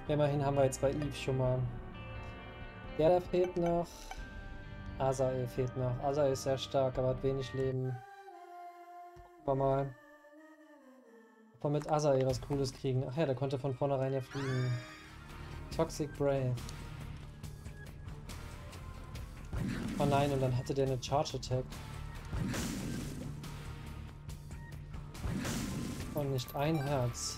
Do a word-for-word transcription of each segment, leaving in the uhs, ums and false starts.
Immerhin haben wir jetzt bei Eve schon mal. Der da fehlt noch. Azael fehlt noch. Azael ist sehr stark, aber hat wenig Leben. Gucken wir mal. Ob wir mit Azael was Cooles kriegen. Ach ja, der konnte von vornherein ja fliegen. Toxic Breath. Oh nein, und dann hatte der eine Charge Attack. Und nicht ein Herz.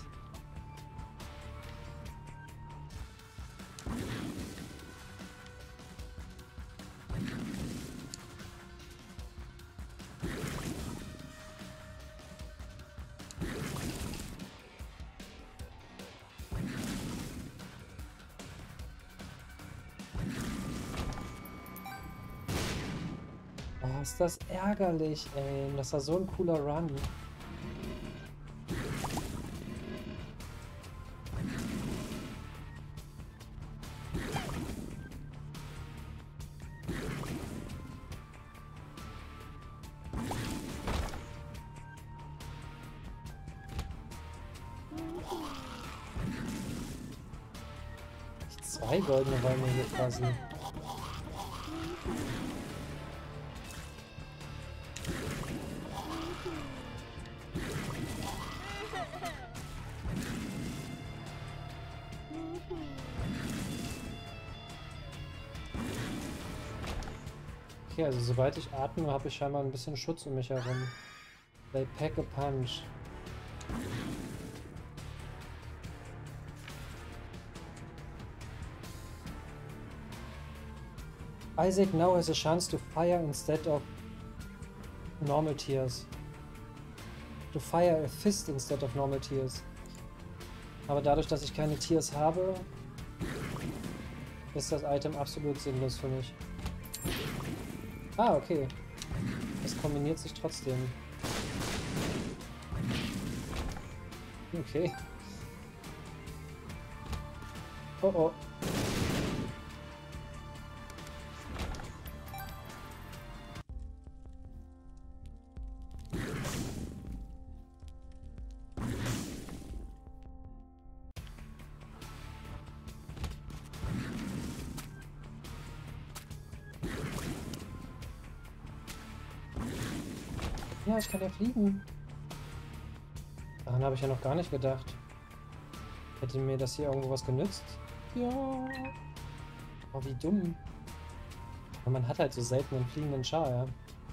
Oh, ist das ärgerlich, ey. Das war so ein cooler Run. Zwei goldene Räume hier quasi. Okay, also sobald ich atme, habe ich scheinbar ein bisschen Schutz um mich herum. They pack a punch. Isaac now has a chance to fire instead of normal tears. To fire a fist instead of normal tears. Aber dadurch, dass ich keine Tears habe, ist das Item absolut sinnlos für mich. Ah, okay. Es kombiniert sich trotzdem. Okay. Oh oh. Ja, ich kann ja fliegen. Daran habe ich ja noch gar nicht gedacht. Hätte mir das hier irgendwo was genützt? Ja. Oh, wie dumm. Aber man hat halt so selten einen fliegenden Char, ja.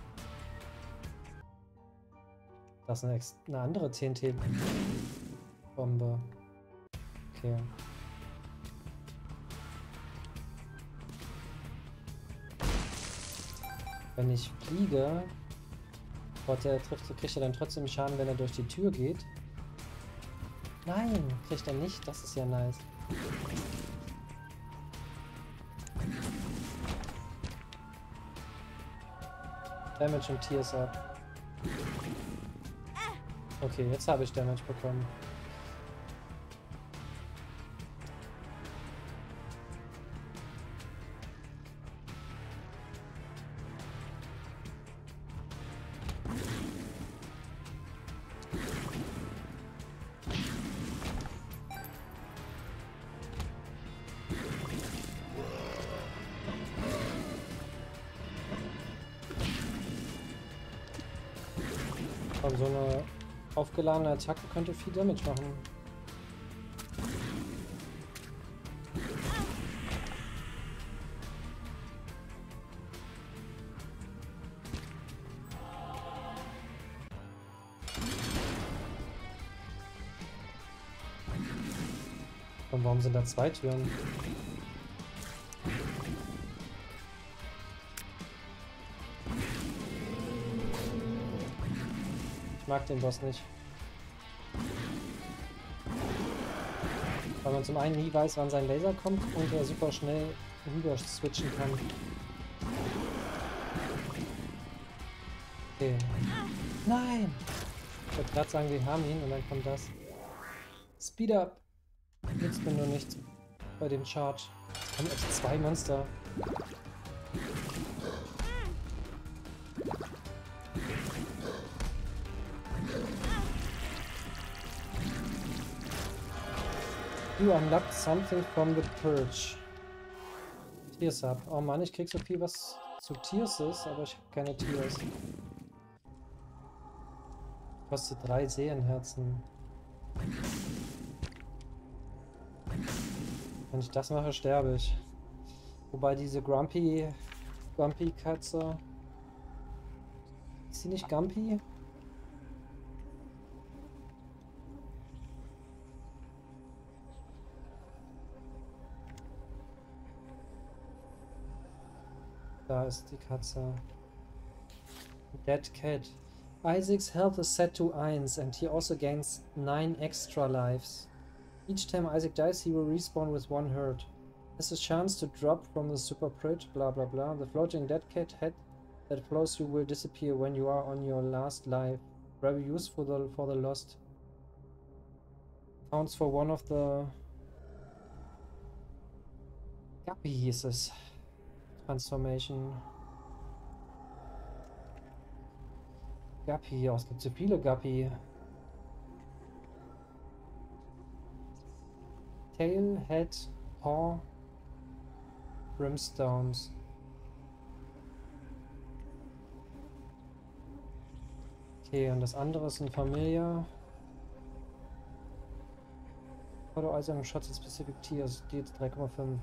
Das ist eine, Ex eine andere T N T-Bombe. Okay. Wenn ich fliege, Gott, der trifft, kriegt er dann trotzdem Schaden, wenn er durch die Tür geht. Nein, kriegt er nicht. Das ist ja nice. Damage und Tears ab. Okay, jetzt habe ich Damage bekommen. Aber so eine aufgeladene Attacke könnte viel Damage machen. Und warum sind da zwei Türen? Ich mag den Boss nicht. Weil man zum einen nie weiß, wann sein Laser kommt und er super schnell rüber switchen kann. Okay. Nein! Ich wollte gerade sagen, wir haben ihn und dann kommt das. Speed up! Nützt mir nur nichts bei dem Charge. Es kommen echt zwei Monster. You unlocked something from the purge. Tears up. Oh Mann, ich krieg so viel, was zu Tears ist, aber ich habe keine Tears. Kostet drei Seelenherzen. Wenn ich das mache, sterbe ich. Wobei diese Grumpy... Grumpy-Katze... Ist sie nicht Grumpy? Da ist die Katze. Dead Cat. Isaac's health is set to one, and he also gains nine extra lives. Each time Isaac dies, he will respawn with one hurt. Has a chance to drop from the super bridge, blah blah blah. The floating dead cat head that flows you will disappear when you are on your last life. Very useful for the, for the lost. Counts for one of the Guppies. Transformation. Guppy, oh, es gibt so viele Guppy. Tail, Head, Paw, Brimstones. Okay, und das andere ist ein Familiar. Auto Item Shots in Specific Tiers, die jetzt drei Komma fünf.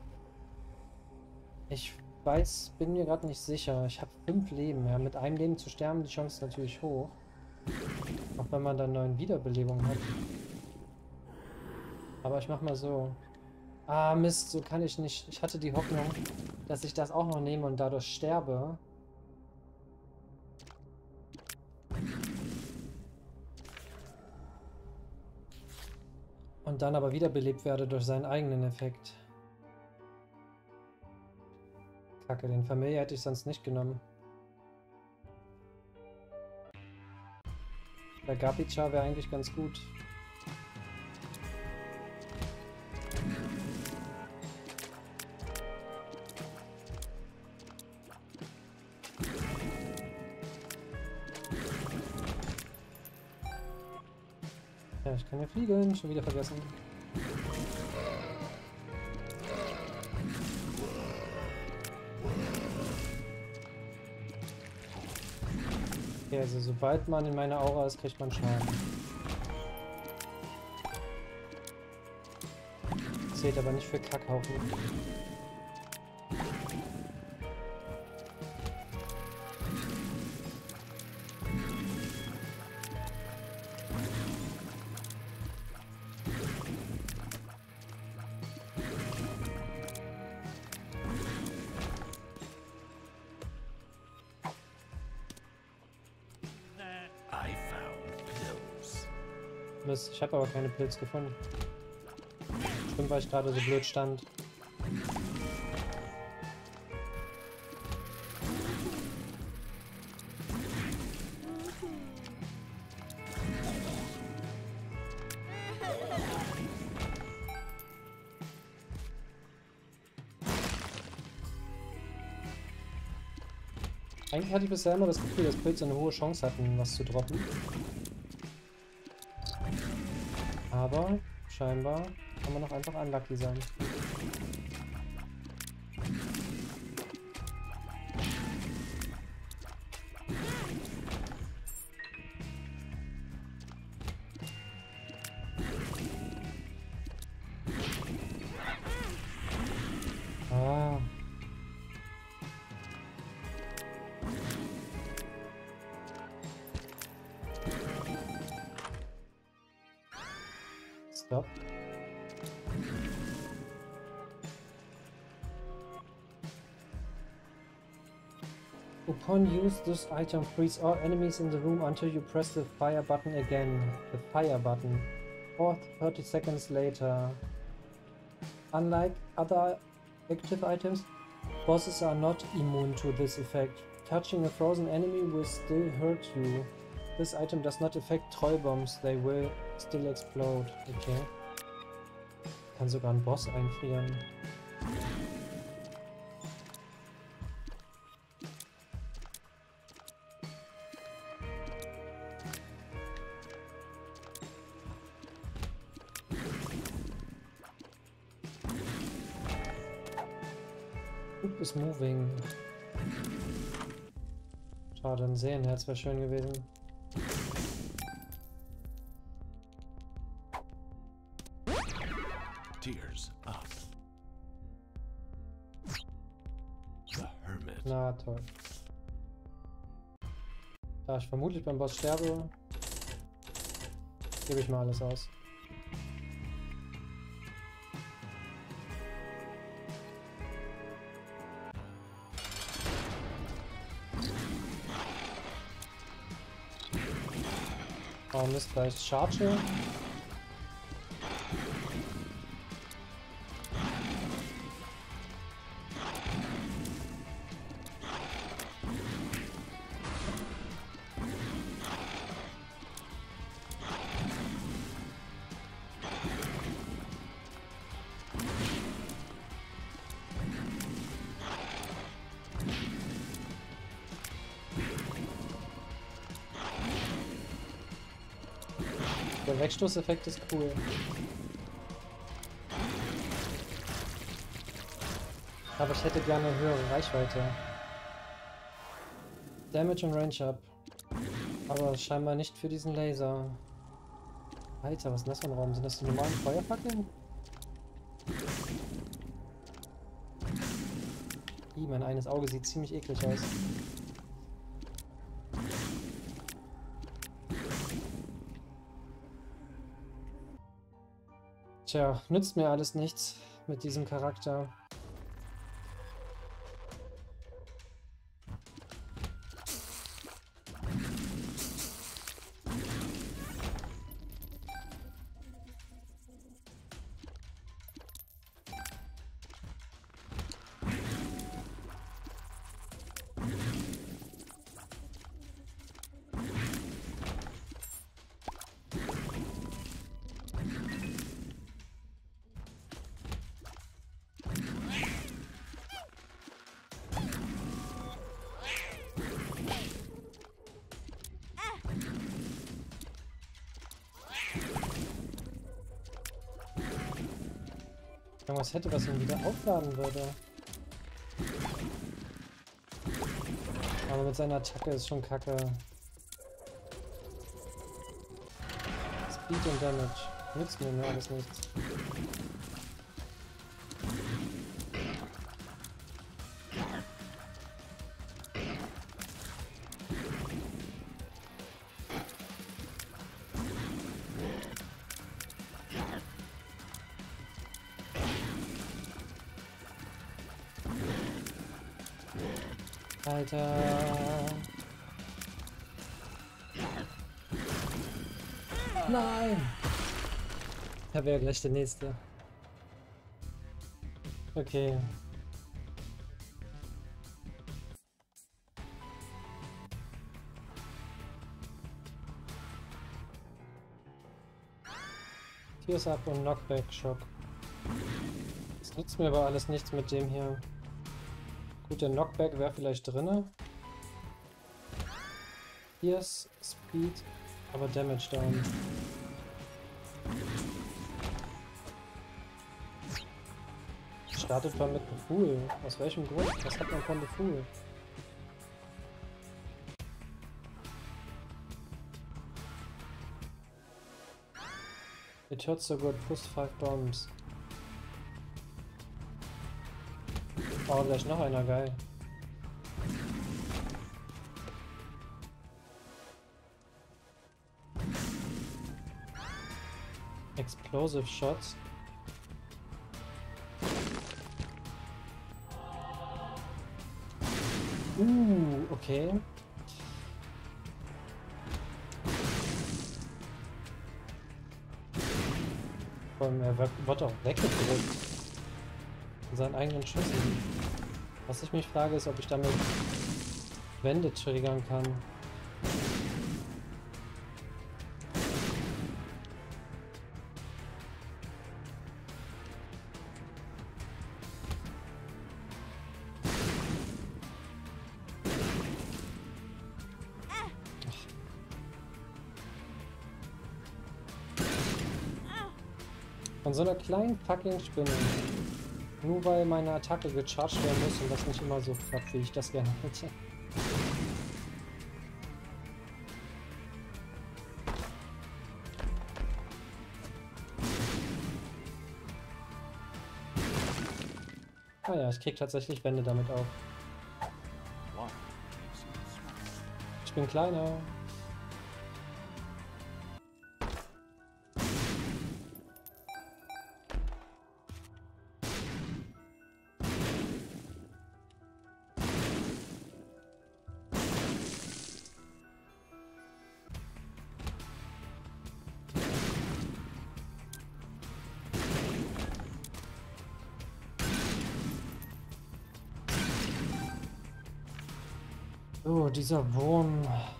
Ich weiß, bin mir gerade nicht sicher. Ich habe fünf Leben. Ja, mit einem Leben zu sterben, die Chance ist natürlich hoch. Auch wenn man dann neuen Wiederbelebung hat. Aber ich mach mal so. Ah, Mist, so kann ich nicht. Ich hatte die Hoffnung, dass ich das auch noch nehme und dadurch sterbe. Und dann aber wiederbelebt werde durch seinen eigenen Effekt. Kacke, den Familie hätte ich sonst nicht genommen. Der Gapicha wäre eigentlich ganz gut. Ja, ich kann ja fliegen, schon wieder vergessen. Okay, also sobald man in meiner Aura ist, kriegt man Schaden. Zählt aber nicht für Kackhaufen. Mist, ich habe aber keine Pilz gefunden. Stimmt, weil ich gerade so blöd stand. Eigentlich hatte ich bisher immer das Gefühl, dass Pilze eine hohe Chance hatten, was zu droppen. Aber scheinbar kann man auch einfach unlucky sein. Ah. Stop. Upon use, this item frees all enemies in the room until you press the fire button again. The fire button. Or thirty seconds later. Unlike other active items, bosses are not immune to this effect. Touching a frozen enemy will still hurt you. This item does not affect Trollbombs, they will still explode. Okay. Kann sogar einen Boss einfrieren. Loop is moving. Schade, ein Seelenherz wäre schön gewesen. Tears up. The Hermit. Na toll. Da ich vermutlich beim Boss sterbe, gebe ich mal alles aus. Oh Mist, vielleicht Charge. Der Wegstoßeffekt ist cool. Aber ich hätte gerne eine höhere Reichweite. Damage und Range up. Aber scheinbar nicht für diesen Laser. Alter, was ist denn das für ein Raum? Sind das die normalen Feuerfackeln? Ih, mein eines Auge sieht ziemlich eklig aus. Tja, nützt mir alles nichts mit diesem Charakter. Irgendwas hätte, was ihn wieder aufladen würde. Aber mit seiner Attacke ist schon kacke. Speed und Damage. Nützt mir nur alles nichts. Alter. Nein! Da wäre gleich der nächste. Okay. Tears up und Knockback Shock. Das nützt mir aber alles nichts mit dem hier. Gut, der Knockback wäre vielleicht drinne. Hier ist Speed, aber Damage down. Startet man mit einem Fool. Aus welchem Grund? Was hat man von The Fool? It hurts so good, plus five bombs. Oh, gleich noch einer, geil. Explosive Shots. Uh, okay. Vor allem, er wird auch weggedrückt. In seinen eigenen Schüssen. Was ich mich frage, ist, ob ich damit Wände triggern kann. Von so einer kleinen fucking Spinne Nur weil meine Attacke gecharged werden muss und das nicht immer so klappt, wie ich das gerne hätte. Ah ja, ich krieg tatsächlich Wände damit auf. Ich bin kleiner. Oh, dieser Wurm.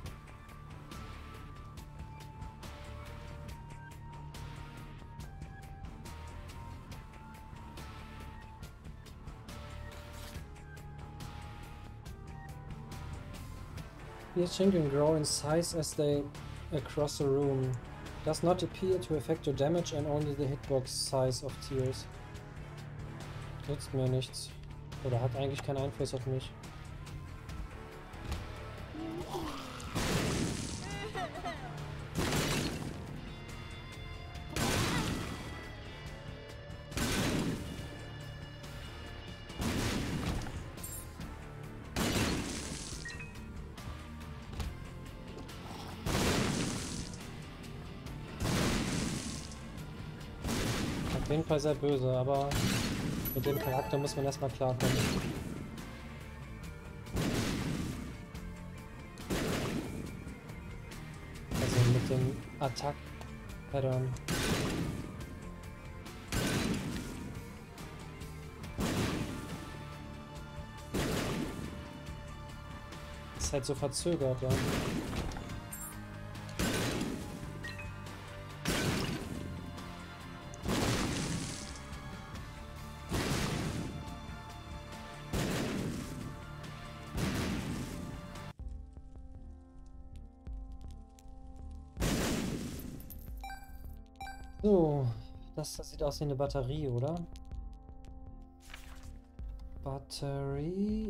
Each thing can grow in size as they across the room. Does not appear to affect your damage and only the hitbox size of tiers. Nützt mir nichts. Oder hat eigentlich keinen Einfluss auf mich. Auf jeden Fall sehr böse, aber mit dem Charakter muss man erstmal klarkommen. Also mit dem Attack-Pattern. Ist halt so verzögert, ja. So, das, das sieht aus wie eine Batterie, oder? Batterie.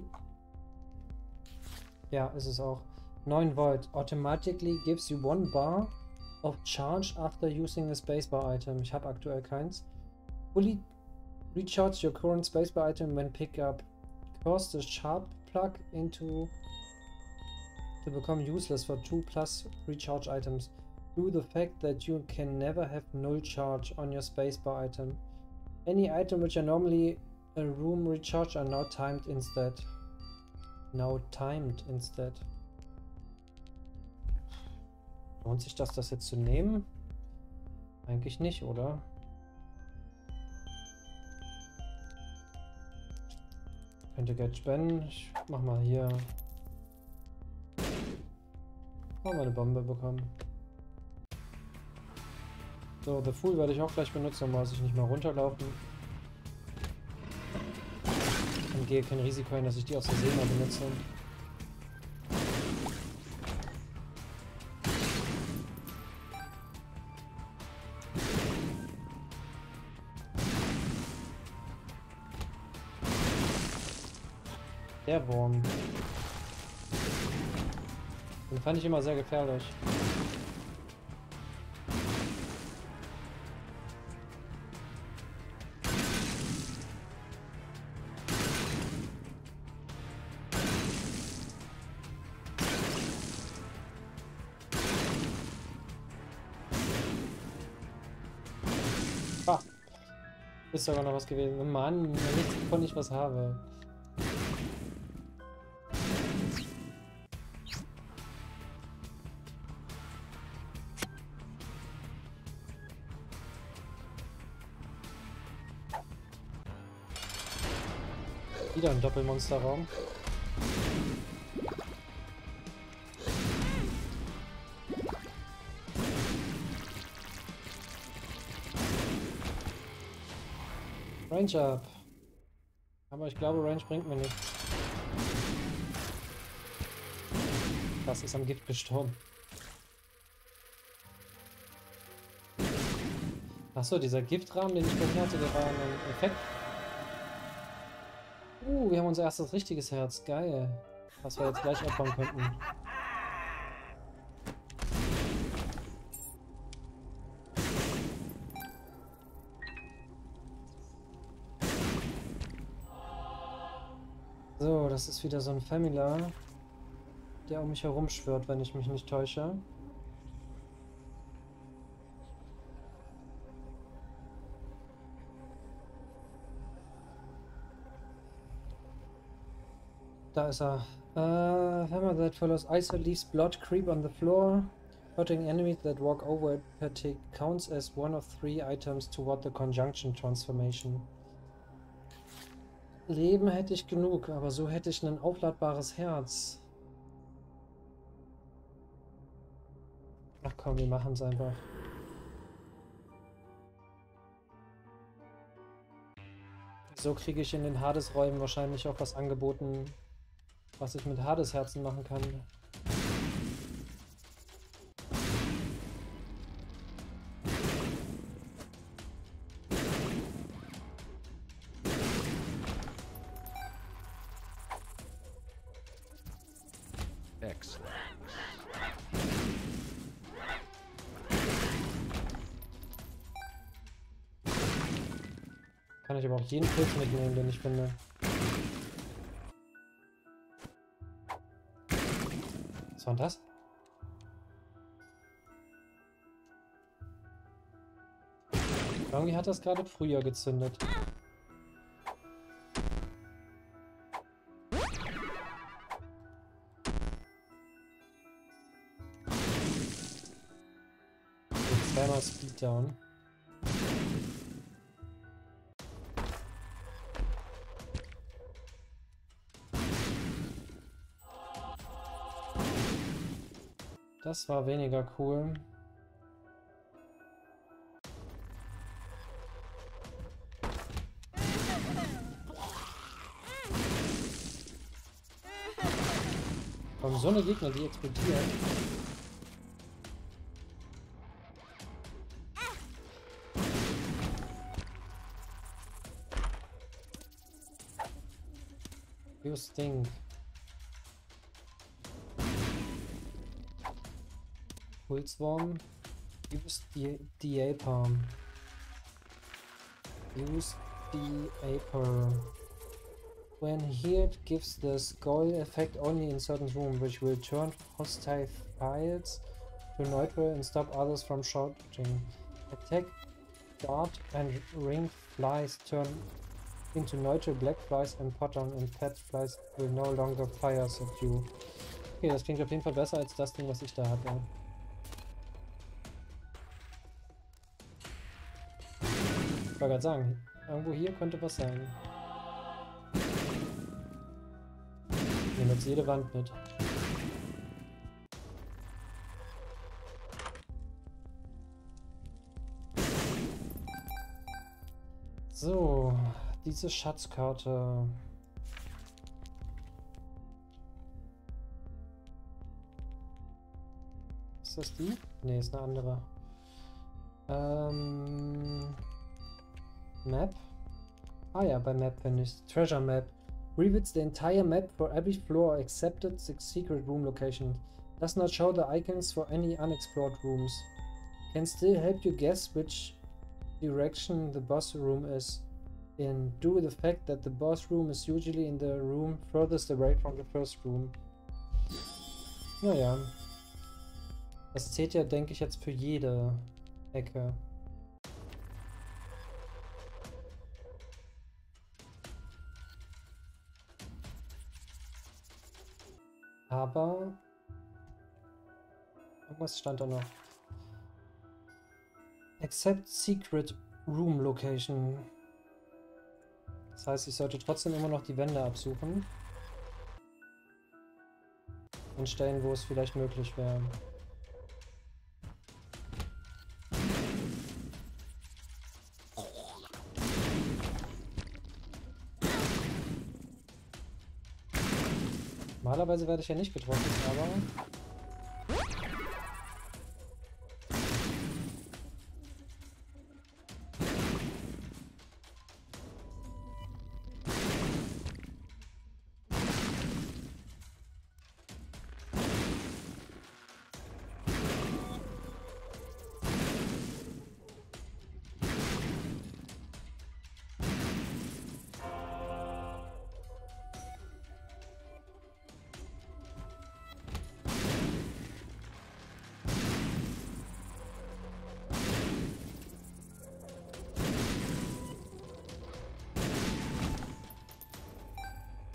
Ja, ist es auch. neun Volt. Automatically gives you one bar of charge after using a spacebar item. Ich habe aktuell keins. Fully recharge your current spacebar item when pick up. Cause the sharp plug into to become useless for two plus recharge items. Due to the fact that you can never have null charge on your spacebar item. Any item which are normally a room recharge are now timed instead. Now timed instead. Lohnt sich das, das jetzt zu nehmen? Eigentlich nicht, oder? Könnte Geld spenden. Ich mach mal hier. Mal eine Bombe bekommen. So, The Fool werde ich auch gleich benutzen, dann muss ich nicht mehr runterlaufen. Und gehe kein Risiko ein, dass ich die aus Versehen mal benutze. Der Wurm. Den fand ich immer sehr gefährlich. Ah, ist sogar noch was gewesen. Mann, nichts, wovon ich was habe. Wieder ein Doppelmonsterraum. Range up. Aber ich glaube, Range bringt mir nichts. Das ist am Gift gestorben. Achso, dieser Giftrahmen, den ich vorhin hatte, der war ein Effekt. Uh, wir haben unser erstes richtiges Herz. Geil. Was wir jetzt gleich abbauen könnten. So, das ist wieder so ein Famila, der um mich herum schwirrt, wenn ich mich nicht täusche. Da ist er. Uh, hammer that follows Iso leaves blood creep on the floor. Hurting enemies that walk over it per tick counts as one of three items toward the conjunction transformation. Leben hätte ich genug, aber so hätte ich ein aufladbares Herz. Ach komm, wir machen es einfach. So kriege ich in den Hades-Räumen wahrscheinlich auch was angeboten, was ich mit Hades-Herzen machen kann. Excellent. Kann ich aber auch jeden Pilz mitnehmen, den ich finde. Was war denn das? Irgendwie hat das gerade früher gezündet. Jetzt zweimal Speed down. Das war weniger cool. Kommen so eine Gegner, die explodieren. You stink. Pulsworm. Use the D A Palm. Use the Aper. When healed, gives the skull effect only in certain rooms, which will turn hostile files to neutral and stop others from shooting. Attack, dart, and ring flies turn into neutral black flies, and potter and pet flies will no longer fire at you. Okay, das klingt auf jeden Fall besser als das Ding, was ich da hatte. Ich wollte gerade sagen, irgendwo hier könnte was sein. Ich nehme jetzt jede Wand mit. So, diese Schatzkarte. Ist das die? Ne, ist eine andere. Ähm, Map? Ah ja, bei Map finde ich. Treasure Map. Reveals the entire map for every floor except the secret room location. Does not show the icons for any unexplored rooms. Can still help you guess which direction the boss room is in, due to the fact that the boss room is usually in the room furthest away from the first room. Naja. Das zählt ja, denke ich, jetzt für jede Ecke. Aber irgendwas stand da noch. Except secret room location. Das heißt, ich sollte trotzdem immer noch die Wände absuchen. An Stellen, wo es vielleicht möglich wäre. Normalerweise werde ich ja nicht getroffen, aber...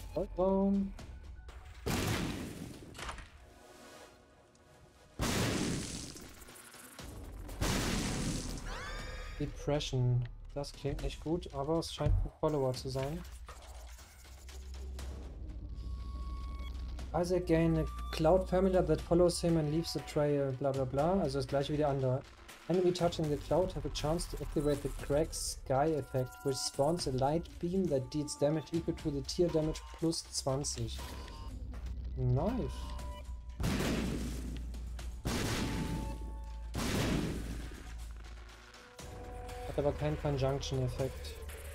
Goldraum. Depression. Das klingt nicht gut, aber es scheint ein Follower zu sein. Isaac gain a cloud familiar that follows him and leaves the trail, bla bla bla. Also das gleiche wie der andere. Enemy touching the cloud have a chance to activate the crack sky effect, which spawns a light beam that deals damage equal to the tier damage plus zwanzig. Nice. Hat aber keinen Conjunction-Effekt.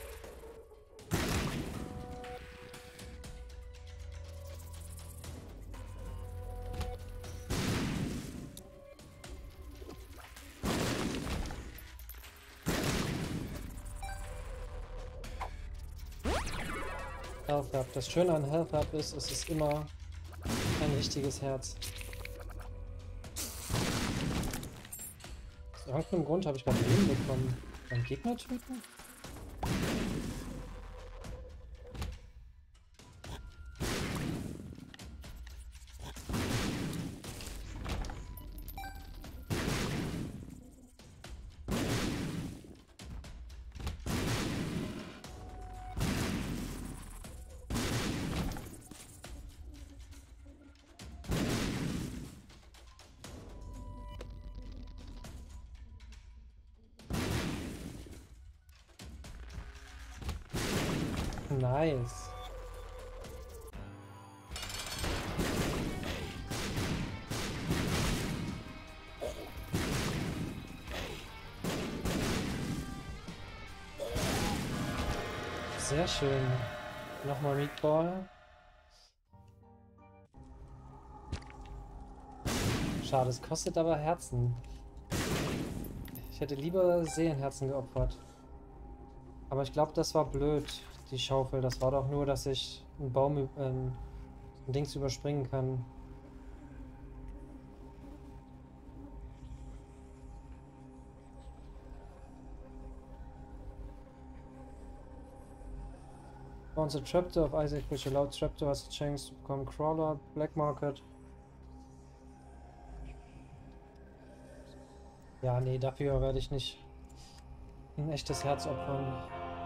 Health Up. Das Schöne an Health Up ist, es ist immer ein richtiges Herz. Aus irgendeinem Grund habe ich gerade Leben bekommen. Beim Gegner töten? Nice. Sehr schön. Nochmal Meatball. Schade, es kostet aber Herzen. Ich hätte lieber Seelenherzen geopfert. Aber ich glaube, das war blöd. Die Schaufel, das war doch nur, dass ich einen Baum, äh, ein Dings überspringen kann. Once a trapdoor of Isaac, which allowed trapdoor has a chance to become crawler, black market. Ja, nee, dafür werde ich nicht ein echtes Herz opfern.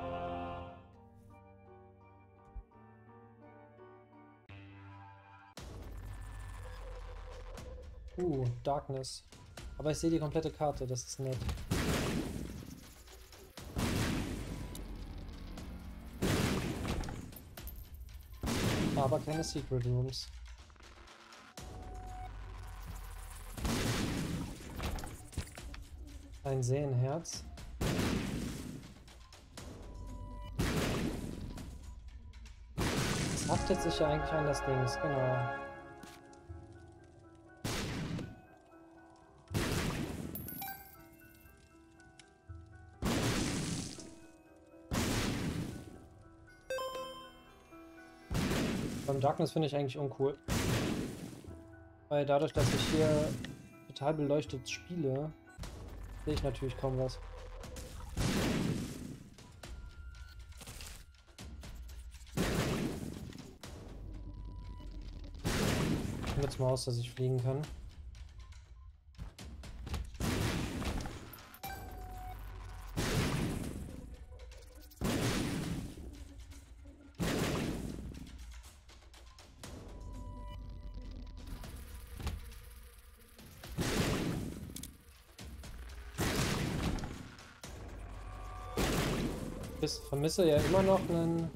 Uh, Darkness. Aber ich sehe die komplette Karte, das ist nett. Aber keine Secret Rooms. Ein Seelenherz. Es haftet sich ja eigentlich an das Dings, genau. Beim Darkness finde ich eigentlich uncool. Weil dadurch, dass ich hier total beleuchtet spiele, sehe ich natürlich kaum was. Jetzt mal aus, dass ich fliegen kann. Ich vermisse ja immer noch einen...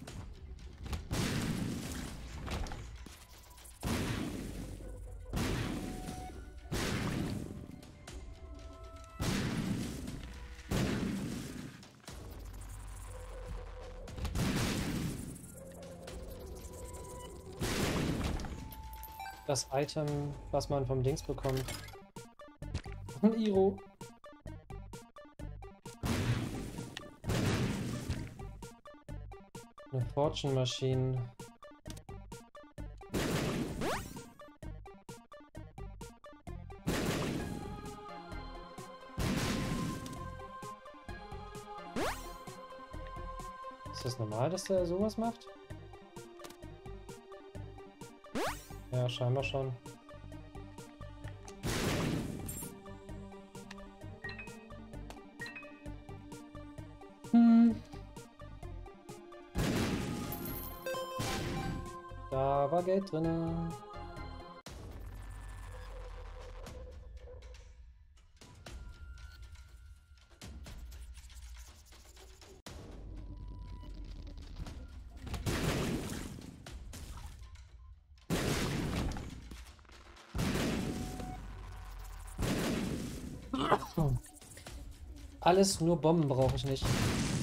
das Item, was man vom Dings bekommt. Ein Iro. Eine Fortune Machine. Ist das normal, dass der sowas macht? Ja, scheinbar schon. Hm. Da war Geld drin. Alles nur Bomben brauche ich nicht.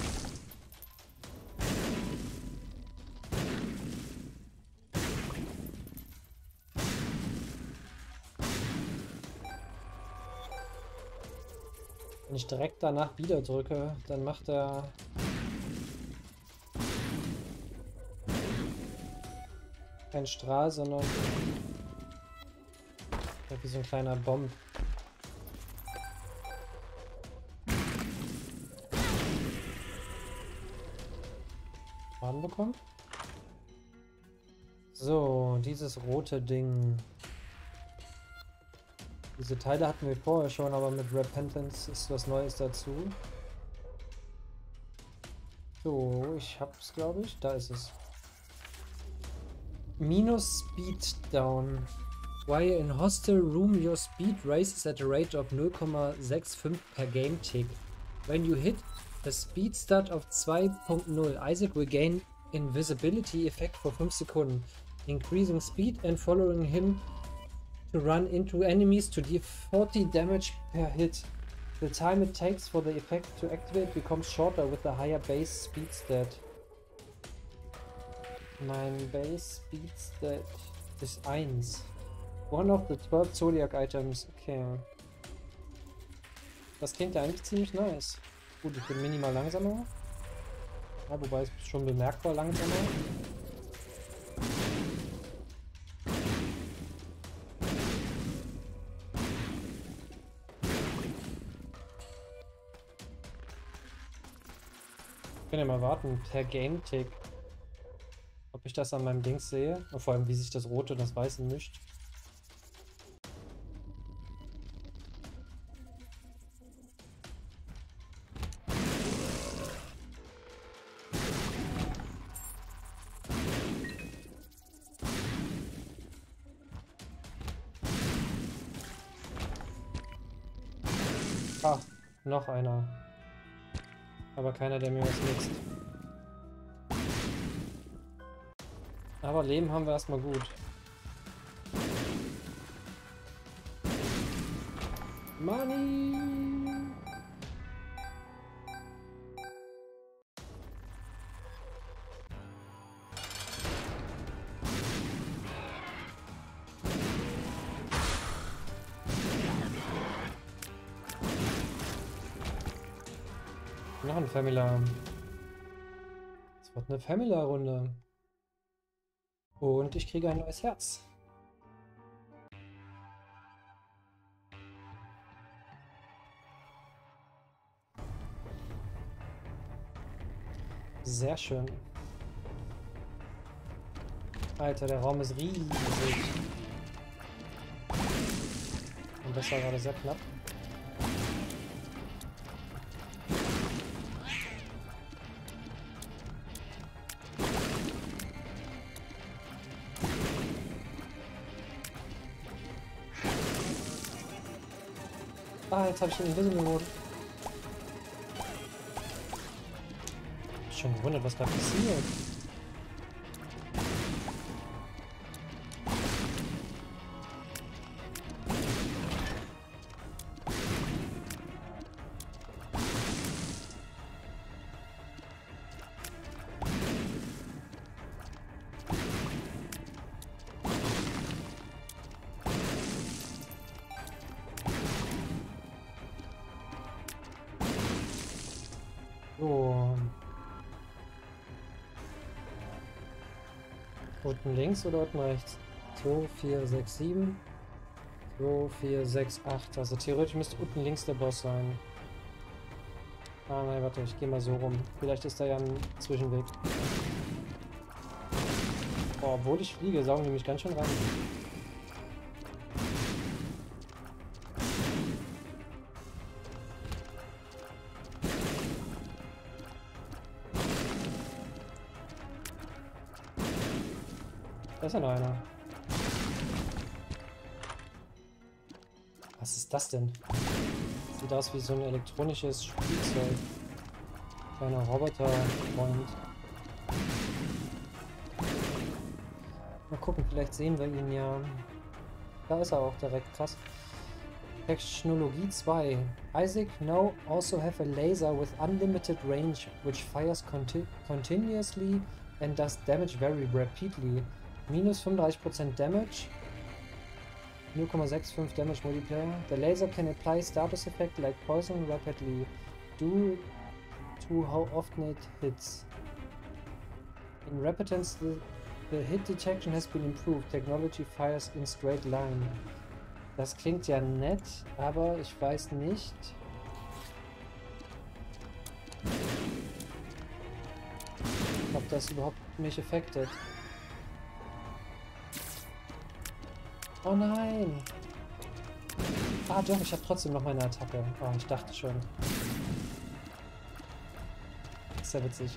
Wenn ich direkt danach wieder drücke, dann macht er kein Strahl, sondern wie so ein kleiner Bomb. Schaden bekommen. So, dieses rote Ding. Diese Teile hatten wir vorher schon, aber mit Repentance ist was Neues dazu. So, ich hab's, glaube ich. Da ist es. Minus Speed Down. While in hostile room, your speed raises at a rate of null Komma fünfundsechzig per game tick. When you hit a speed start of zwei Punkt null, Isaac will gain invisibility effect for fünf Sekunden, increasing speed and following him to run into enemies to deal forty damage per hit. The time it takes for the effect to activate becomes shorter with the higher base speed stat. Mein Base Speed Stat ist eins. One of the twelve Zodiac Items. Okay. Das klingt ja eigentlich ziemlich nice. Gut, ich bin minimal langsamer. Ja, wobei es schon bemerkbar langsamer. Ich kann ja mal warten, per Game Tick. Ob ich das an meinem Dings sehe. Und vor allem, wie sich das Rote und das Weiße mischt. Ah, noch einer. Aber keiner, der mir was mixt. Aber Leben haben wir erstmal gut. Money! Noch ein Famila. Es wird eine Famila-Runde. Und ich kriege ein neues Herz. Sehr schön. Alter, der Raum ist riesig. Und das war gerade sehr knapp. Ah, jetzt habe ich den Invisible Mode. Ich hab schon gewundert, was da passiert. So. Unten links oder unten rechts? zwei, vier, sechs, sieben. zwei, vier, sechs, acht. Also theoretisch müsste unten links der Boss sein. Ah nein, warte, ich gehe mal so rum. Vielleicht ist da ja ein Zwischenweg. Oh, obwohl ich fliege, saugen die mich ganz schön rein. Da ist ja noch einer. Was ist das denn? Sieht aus wie so ein elektronisches Spielzeug. Kleiner Roboterfreund. Mal gucken, vielleicht sehen wir ihn ja. Da ist er auch direkt, krass. Technologie zwei. Isaac now also have a laser with unlimited range, which fires conti continuously and does damage very rapidly. Minus fünfunddreißig Prozent Damage. null Komma fünfundsechzig Damage Multiplier. The laser can apply status effect like poison rapidly due to how often it hits. In Repetence, the, the hit detection has been improved. Technology fires in straight line. Das klingt ja nett, aber ich weiß nicht. Ob das überhaupt mich affectet. Oh nein! Ah doch, ich habe trotzdem noch meine Attacke. Oh, ich dachte schon. Ist ja witzig.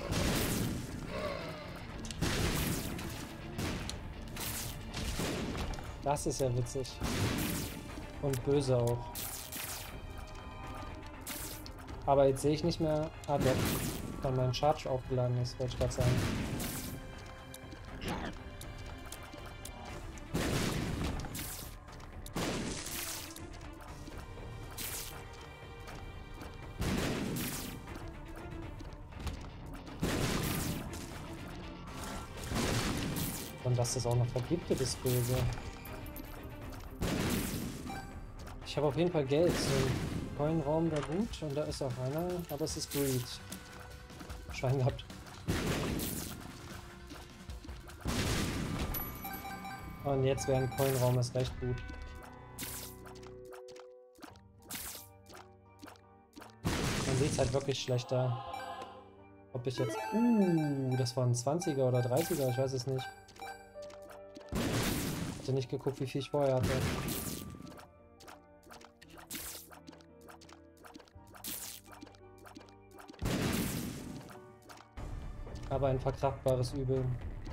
Das ist ja witzig. Und böse auch. Aber jetzt sehe ich nicht mehr... Ah doch, weil mein Charge aufgeladen ist, wollte ich gerade sagen. Und dass das auch noch vergiftet ist, böse. Ich habe auf jeden Fall Geld. So ein Coinraum wäre gut. Und da ist auch einer. Aber es ist Greed. Schein gehabt. Und jetzt wäre ein Coinraum ist recht gut. Man sieht es halt wirklich schlechter. Ob ich jetzt... Uh, das war ein zwanziger oder dreißiger, ich weiß es nicht. Ich hatte nicht geguckt, wie viel ich vorher hatte. Aber ein verkraftbares Übel.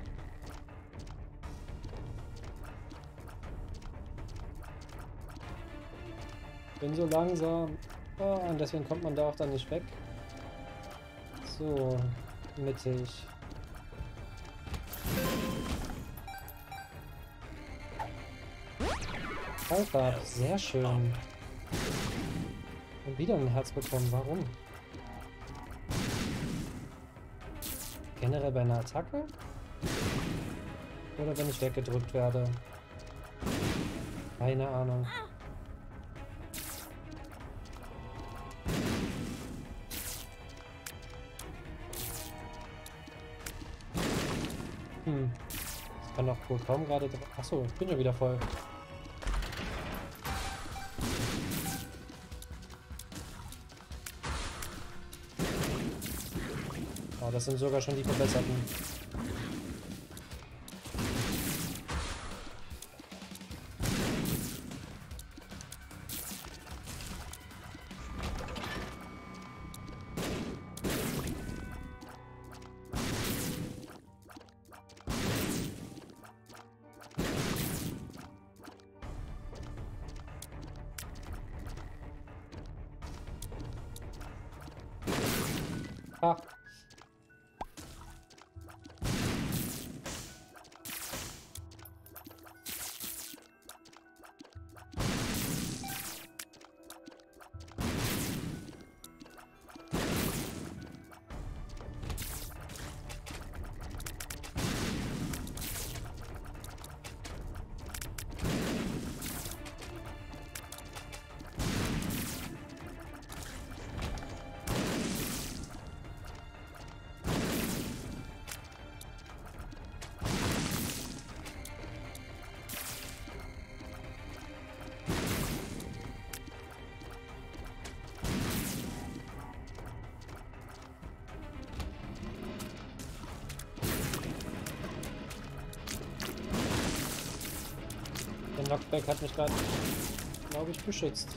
Bin so langsam. Oh, und deswegen kommt man da auch dann nicht weg. So, mittig. Alter, sehr schön. Und wieder ein Herz bekommen. Warum? Generell bei einer Attacke? Oder wenn ich weggedrückt werde? Keine Ahnung. Hm. Ich kann doch wohl kaum gerade... Achso, ich bin ja wieder voll. Oh, das sind sogar schon die verbesserten. Ah. Der Knockback hat mich gerade, glaube ich, beschützt.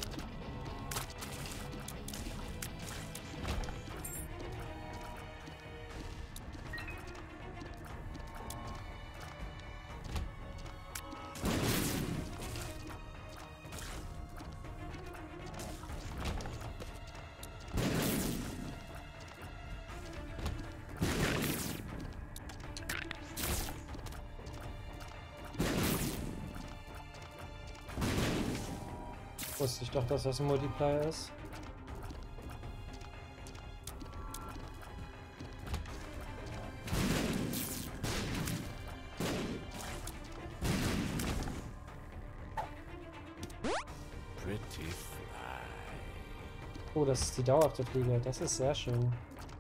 Wusste ich doch, dass das ein Multiplayer ist. Pretty fly. Oh, das ist die dauerhafte Fliege. Das ist sehr schön.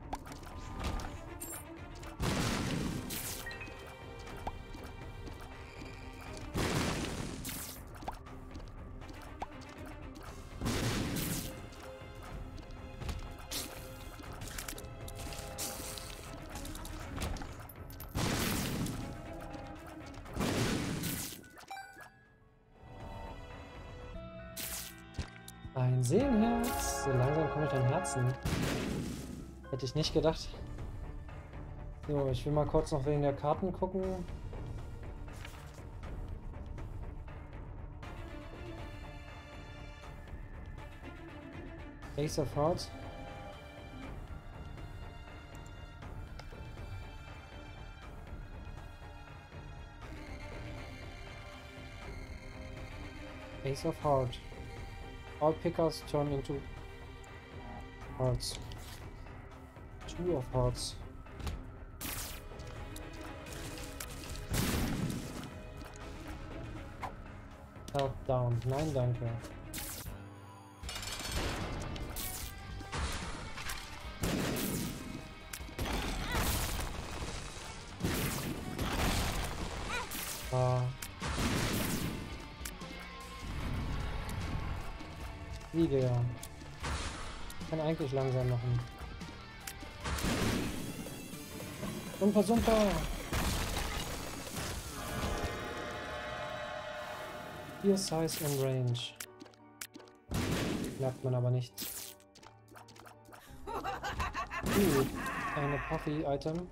Ein Seelenherz. So langsam komme ich an Herzen. Hätte ich nicht gedacht. So, ich will mal kurz noch wegen der Karten gucken. Ace of Hearts. Ace of Hearts. All pickers turn into hearts. Two of hearts. Health down. Nein, danke. Ah. Fliege, ja. Ich kann eigentlich langsam machen. Sumper, Sumper! Hier Size and Range. Merkt man aber nicht. Uh, eine Puffy-Item.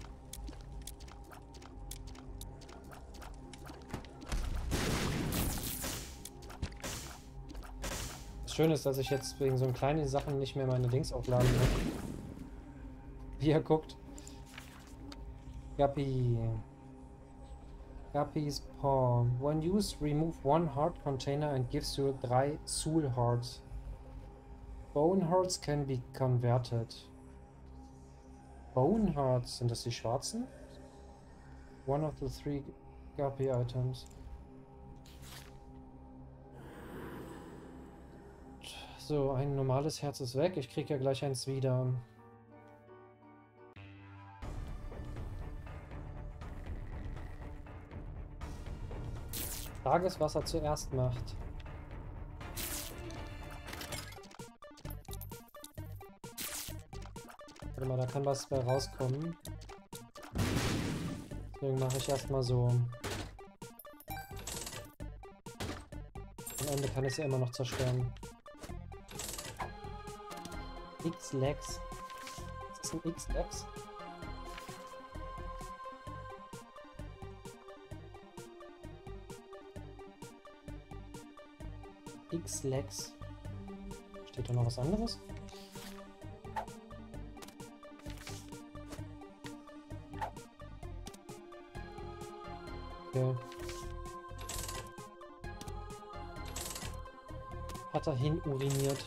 Schön ist, dass ich jetzt wegen so kleinen Sachen nicht mehr meine Dings aufladen muss. Wie er guckt. Guppy. Guppy's Paw. When used, remove one heart container and gives you three soul hearts. Bone hearts can be converted. Bone hearts, sind das die schwarzen? One of the three Guppy items. So, ein normales Herz ist weg. Ich kriege ja gleich eins wieder. Frage ist, was er zuerst macht. Warte mal, da kann was bei rauskommen. Deswegen mache ich erstmal so. Am Ende kann ich es ja immer noch zerstören. X-Lex. Ist das ein X-Lex? X-Lex. Steht da noch was anderes? Okay. Hat er hin uriniert.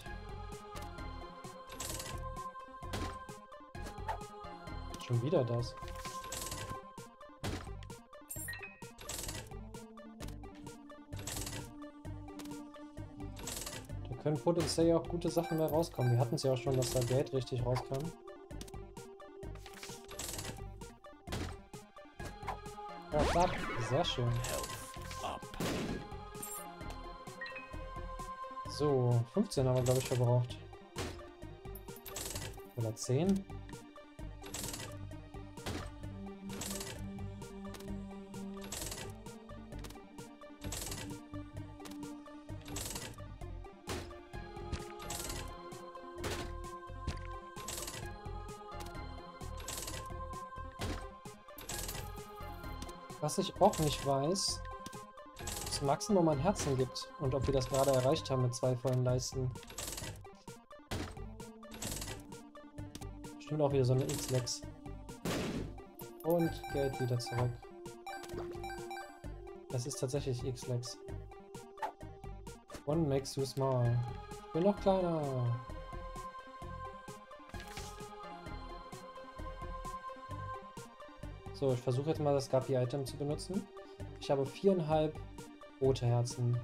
Schon wieder das. Da können potenziell auch gute Sachen mehr rauskommen. Wir hatten es ja auch schon, dass da Geld richtig rauskam. Ja, klar. Sehr schön. So, fünfzehn haben wir, glaube ich, verbraucht. Oder zehn. Was ich auch nicht weiß, das Maximum an Herzen gibt und ob wir das gerade erreicht haben mit zwei vollen Leisten. Stimmt auch wieder so eine X-Lex. Und Geld wieder zurück. Das ist tatsächlich X-Lex. One makes you small. Ich bin noch kleiner. So, ich versuche jetzt mal das Guppy-Item zu benutzen. Ich habe viereinhalb rote Herzen.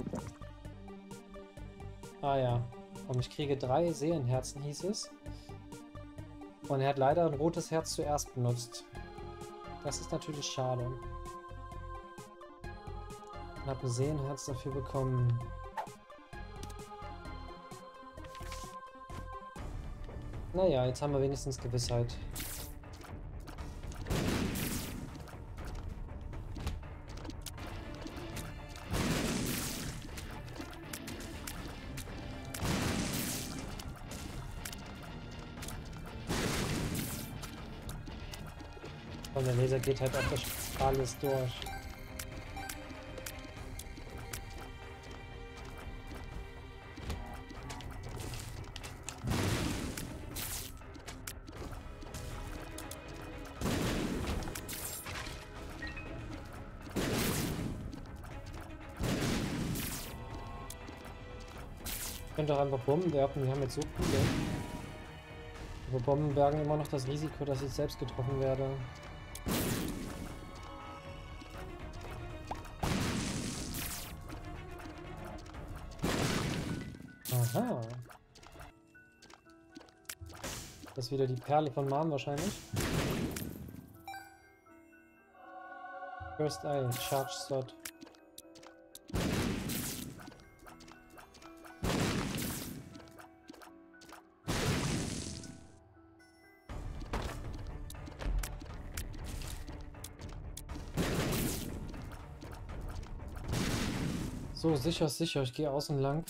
Ah ja. Und ich kriege drei Seelenherzen, hieß es. Und er hat leider ein rotes Herz zuerst benutzt. Das ist natürlich schade. Ich habe ein Seelenherz dafür bekommen. Naja, jetzt haben wir wenigstens Gewissheit. Und der Laser geht halt auf das alles durch. Ich könnte auch einfach Bomben werfen, wir haben jetzt so viele. Aber Bomben bergen immer noch das Risiko, dass ich selbst getroffen werde. Aha. Das ist wieder die Perle von Mom wahrscheinlich. First Eye, Charge Slot. So, sicher, sicher. Ich gehe außen lang.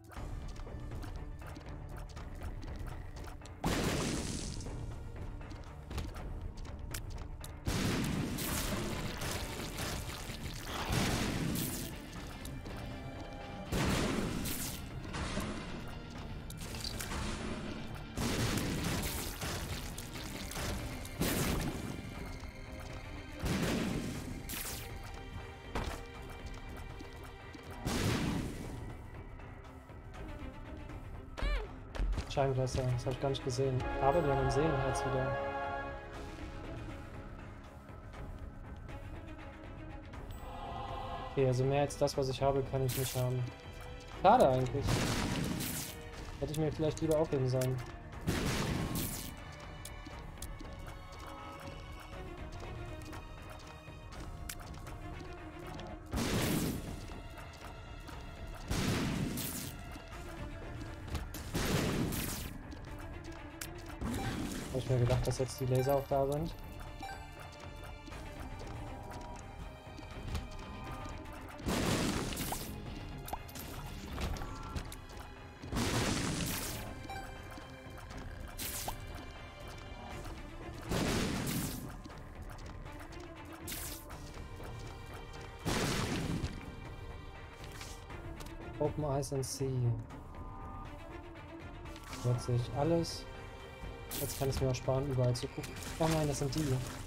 Scheingläser, das habe ich gar nicht gesehen. Aber wir haben ein Seelenherz wieder. Okay, also mehr als das, was ich habe, kann ich nicht haben. Schade eigentlich. Hätte ich mir vielleicht lieber aufheben sollen. Habe ich mir gedacht, dass jetzt die Laser auch da sind. Open Eyes and See. Jetzt sehe ich alles. Jetzt kann ich es mir auch sparen, überall zu gucken. Oh nein, das sind die.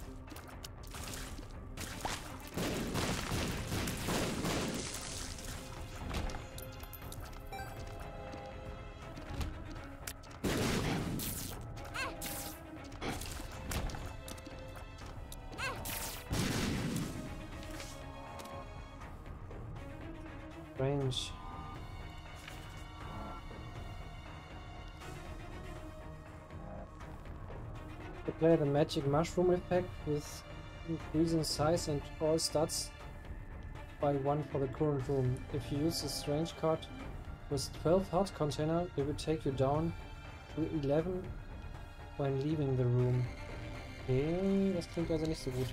Range. Play the magic mushroom effect with increasing size and all stats by one for the current room. If you use the strange card with twelve heart container, it will take you down to eleven when leaving the room. Okay, das klingt also nicht so gut.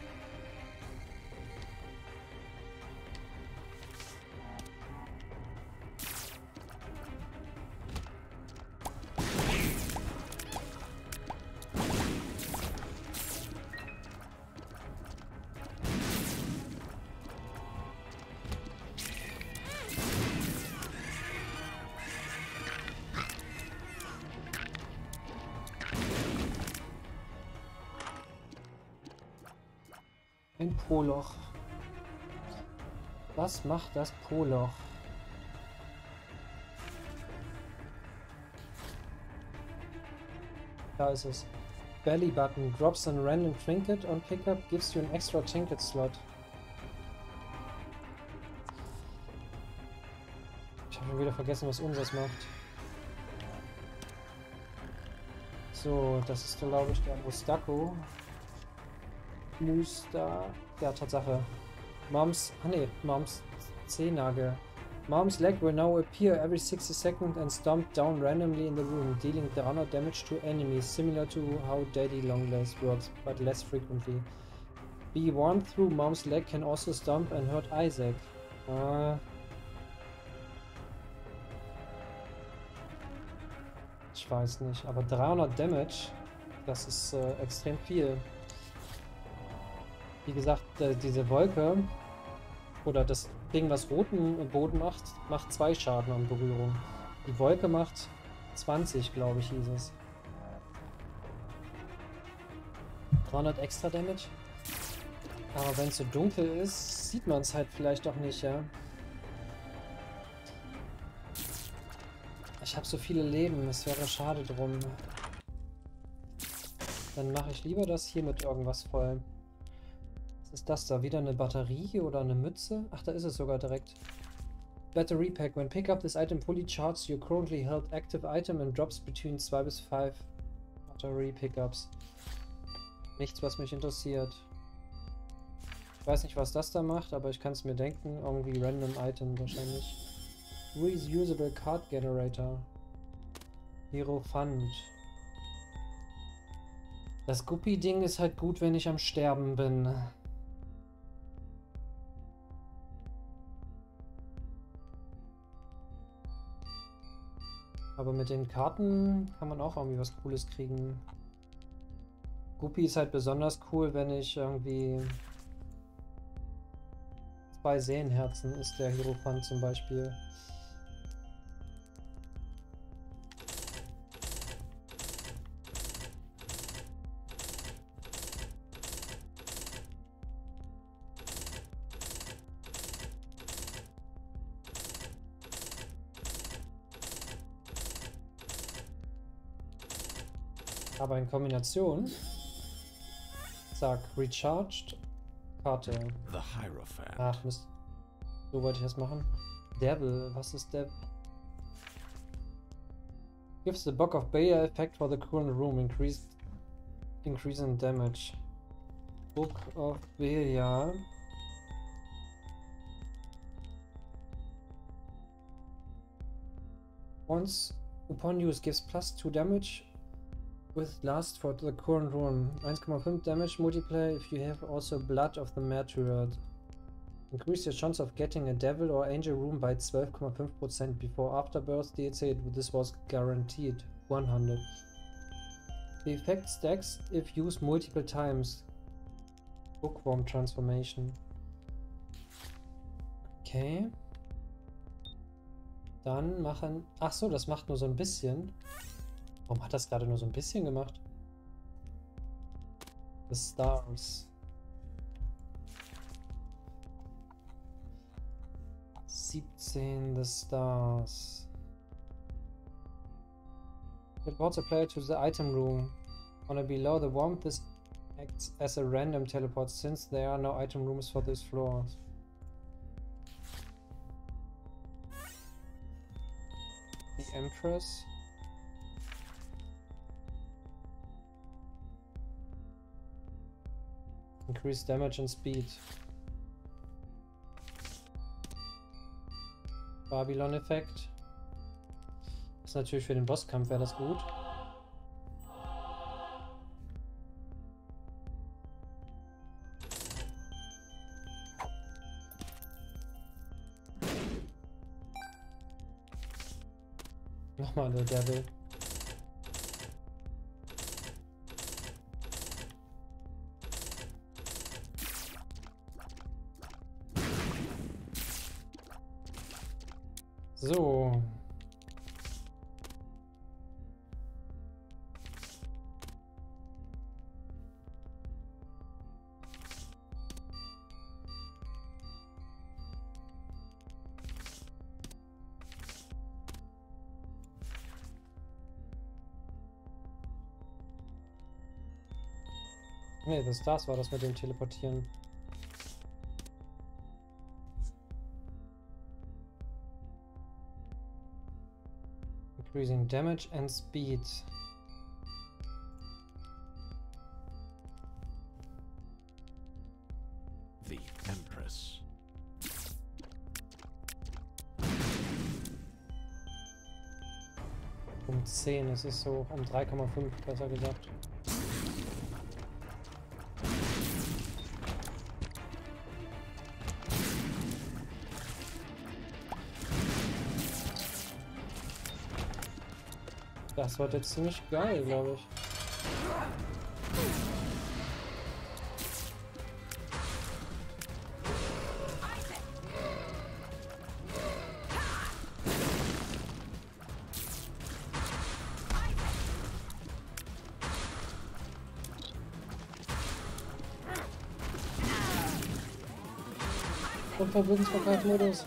Ein Poloch. Was macht das Poloch? Da ist es. Belly Button drops a random trinket on pickup, gives you an extra trinket slot. Ich habe schon wieder vergessen, was unseres macht. So, das ist glaube ich der Mustako. Musta. Ja, Tatsache. Moms. Ah ne, Moms Zehennagel. Mom's leg will now appear every sixty seconds and stomp down randomly in the room, dealing three hundred damage to enemies, similar to how Daddy Longlegs works, but less frequently. Be warned through Mom's leg can also stomp and hurt Isaac. Uh, ich weiß nicht, aber dreihundert Damage, das ist äh, extrem viel. Wie gesagt, äh, diese Wolke oder das Ding, was roten Boden macht, macht zwei Schaden an Berührung. Die Wolke macht zwanzig, glaube ich, hieß es. dreihundert extra Damage. Aber wenn es so dunkel ist, sieht man es halt vielleicht auch nicht, ja. Ich habe so viele Leben, es wäre schade drum. Dann mache ich lieber das hier mit irgendwas voll. Was ist das da? Wieder eine Batterie oder eine Mütze? Ach, da ist es sogar direkt. Battery Pack. When pick up this item fully charged, your currently held active item and drops between zwei bis fünf Batterie Pickups. Nichts, was mich interessiert. Ich weiß nicht, was das da macht, aber ich kann es mir denken. Irgendwie random Item wahrscheinlich. Reusable Card Generator. Hierophant. Das Guppy-Ding ist halt gut, wenn ich am Sterben bin. Aber mit den Karten kann man auch irgendwie was Cooles kriegen. Guppy ist halt besonders cool, wenn ich irgendwie... Zwei Seelenherzen ist der Hierophant zum Beispiel. Aber in Kombination, sag, recharged, Karte. The Hierophant. Ach Mist, so wollte ich das machen. Devil, was ist Devil? Gives the Book of Bayer effect for the current room, increased, increase in damage. Book of Bayer. Once upon use gives plus two damage with last for the current room. one point five damage multiplier if you have also blood of the martyr. Increase your chance of getting a devil or angel room by twelve point five percent. Before Afterbirth D L C this was guaranteed. one hundred. The effect stacks if used multiple times. Bookworm Transformation. Okay. Dann machen... Ach so, das macht nur so ein bisschen. Warum hat das gerade nur so ein bisschen gemacht? The Stars. siebzehn The Stars. Teleports a player to the item room. On a below the warmth, this acts as a random teleport since there are no item rooms for this floor. The Empress. Increase damage and speed. Babylon-Effekt. Ist natürlich für den Bosskampf wäre das gut. Nochmal der Devil. So. Nee, das, das war das mit dem Teleportieren. Increasing damage and speed. The Empress. Um zehn, es ist so um drei Komma fünf, besser gesagt. Das wird jetzt ziemlich geil, glaube ich. Und Verwirrungsverkaufsmodus.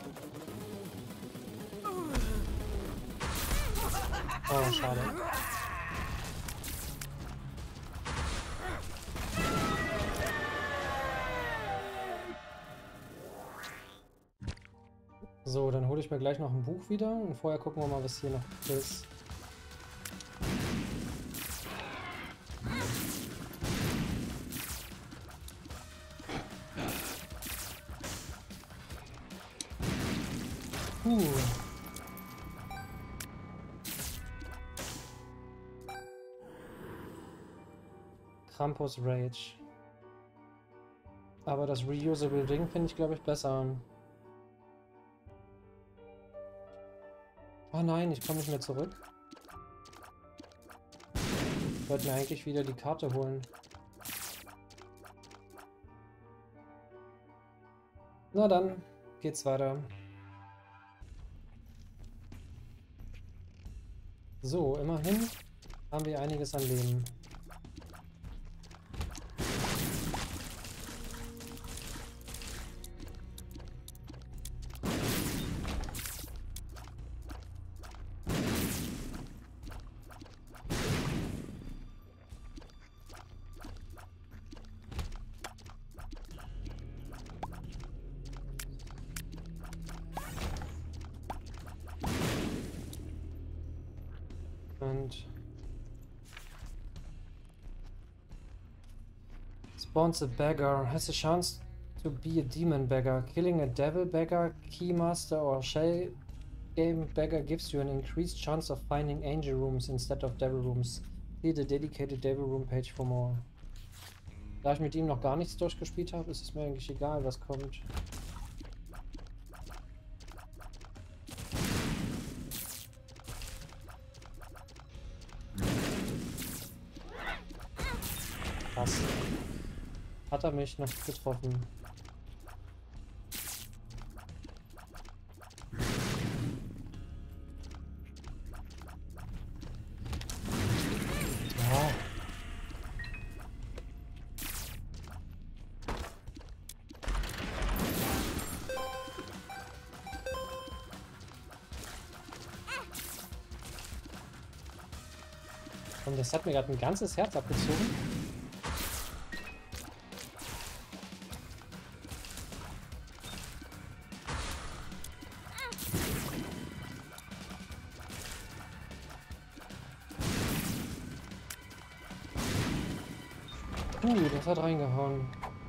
Oh, schade. So, dann hole ich mir gleich noch ein Buch wieder und vorher gucken wir mal, was hier noch ist. Puh. Krampus Rage. Aber das Reusable Ding finde ich, glaube ich, besser. Oh nein, ich komme nicht mehr zurück. Ich wollte mir eigentlich wieder die Karte holen. Na dann, geht's weiter. So, immerhin haben wir einiges an Leben. Und spawns a beggar, has a chance to be a demon beggar. Killing a devil beggar, keymaster or shell game beggar gives you an increased chance of finding angel rooms instead of devil rooms. See the dedicated devil room page for more. Da ich mit ihm noch gar nichts durchgespielt habe, ist es mir eigentlich egal, was kommt. Krass. Hat er mich noch getroffen? Ja. Und das hat mir gerade ein ganzes Herz abgezogen. Uh, das hat reingehauen.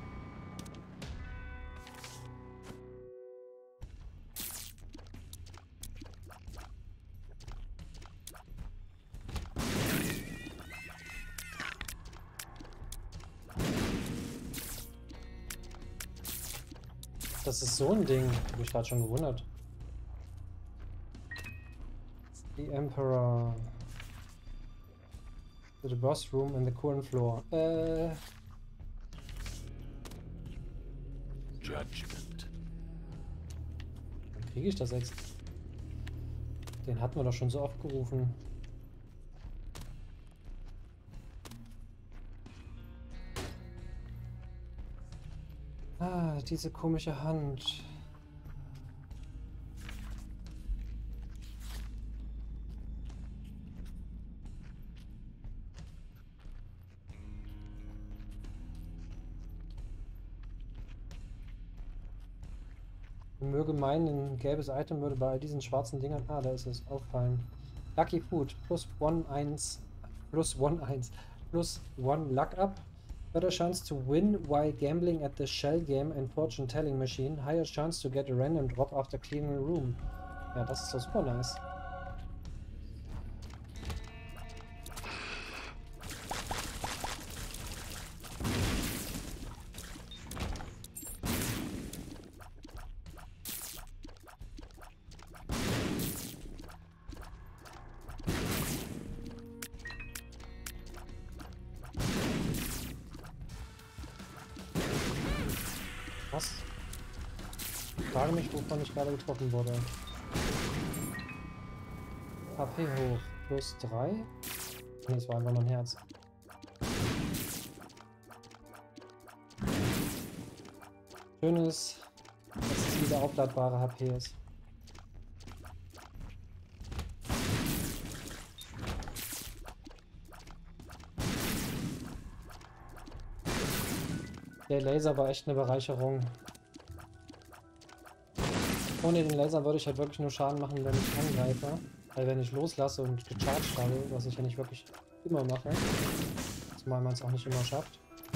Das ist so ein Ding. Hab ich gerade schon gewundert. The Emperor. To the boss room in the current floor. Äh. Judgment. Dann kriege ich das jetzt. Den hatten wir doch schon so oft gerufen. Ah, diese komische Hand. Möge meinen, ein gelbes Item würde bei all diesen schwarzen Dingern. Ah, da ist es. Auffallen. Lucky Food. Plus one eins. Plus one eins. Plus one Luck Up. Better chance to win while gambling at the shell game and fortune telling machine. Higher chance to get a random drop after cleaning a room. Ja, das ist doch super nice. Was? Ich frage mich, wovon ich gerade getroffen wurde. H P hoch. Plus drei? Ne, es war einfach nur ein Herz. Schön ist, dass es wieder aufladbare H P ist. Der Laser war echt eine Bereicherung. Ohne den Laser würde ich halt wirklich nur Schaden machen, wenn ich angreife. Weil wenn ich loslasse und gecharged habe, was ich ja nicht wirklich immer mache, zumal man es auch nicht immer schafft.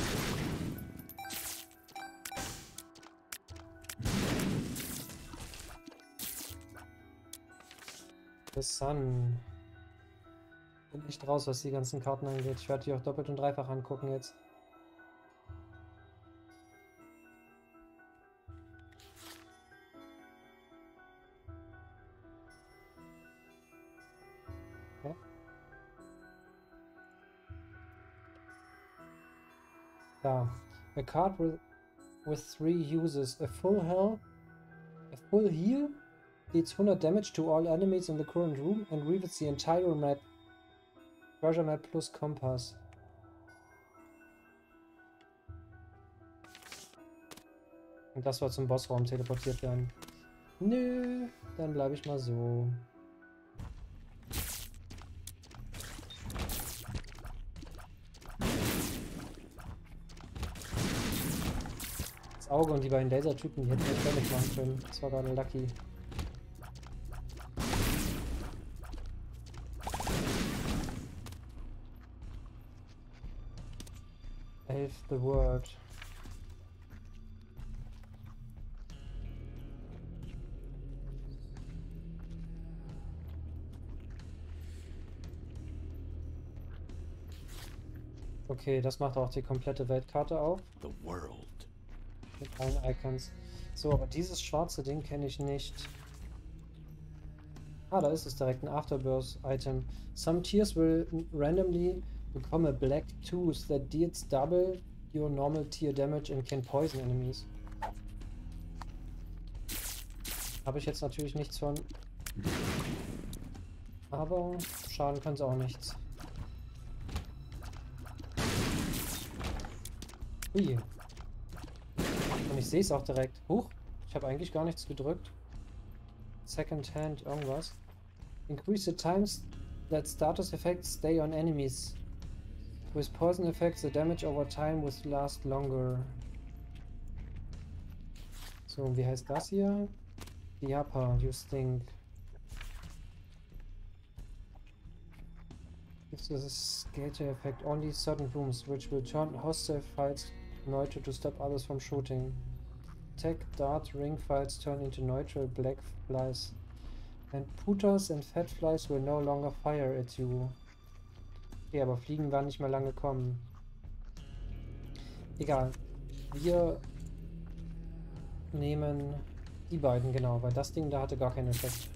The Sun. Bin echt raus, was die ganzen Karten angeht. Ich werde die auch doppelt und dreifach angucken jetzt. Da. A card with, with three uses. A full heal. A full heal deals one hundred damage to all enemies in the current room and revisits the entire map. Treasure Map plus Kompass. Und das war zum Bossraum teleportiert werden. Nö, dann bleibe ich mal so. Das Auge und die beiden Lasertypen, die hätten echt Damage machen können. Das war gerade lucky. Elf the Word. Okay, das macht auch die komplette Weltkarte auf. The world. Mit allen Icons. So, aber dieses schwarze Ding kenne ich nicht. Ah, da ist es direkt, ein Afterbirth-Item. Some tiers will randomly become a black tooth that deals double your normal tier damage and can poison enemies. Habe ich jetzt natürlich nichts von. Aber schaden können sie auch nichts. Ui. Und ich sehe es auch direkt. Huch, ich habe eigentlich gar nichts gedrückt. Second Hand, irgendwas. Increase the times that status effects stay on enemies. With poison effects, the damage over time will last longer. So, und wie heißt das hier? Diapa, you stink. Gives us a scatter effect only certain rooms, which will turn hostile fights neutral to stop others from shooting. Tech, dart, ring fights turn into neutral black flies. And putas and fat flies will no longer fire at you. Okay, aber Fliegen werden nicht mehr lange kommen. Egal. Wir nehmen die beiden, genau, weil das Ding da hatte gar keinen Effekt.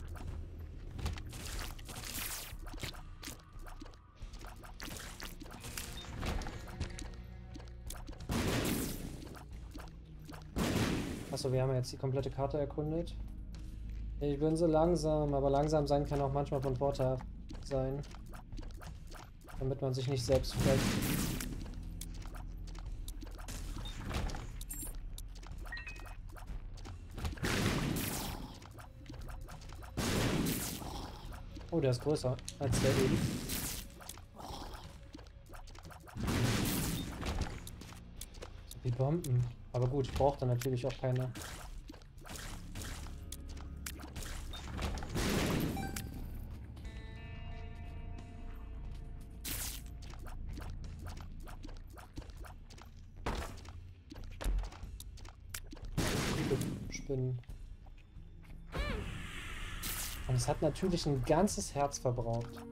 Achso, wir haben jetzt die komplette Karte erkundet. Ich bin so langsam, aber langsam sein kann auch manchmal von Vorteil sein. Damit man sich nicht selbst fällt. Oh, der ist größer als der eben. So wie Bomben. Aber gut, ich brauche da natürlich auch keine. bin. Und es hat natürlich ein ganzes Herz verbraucht.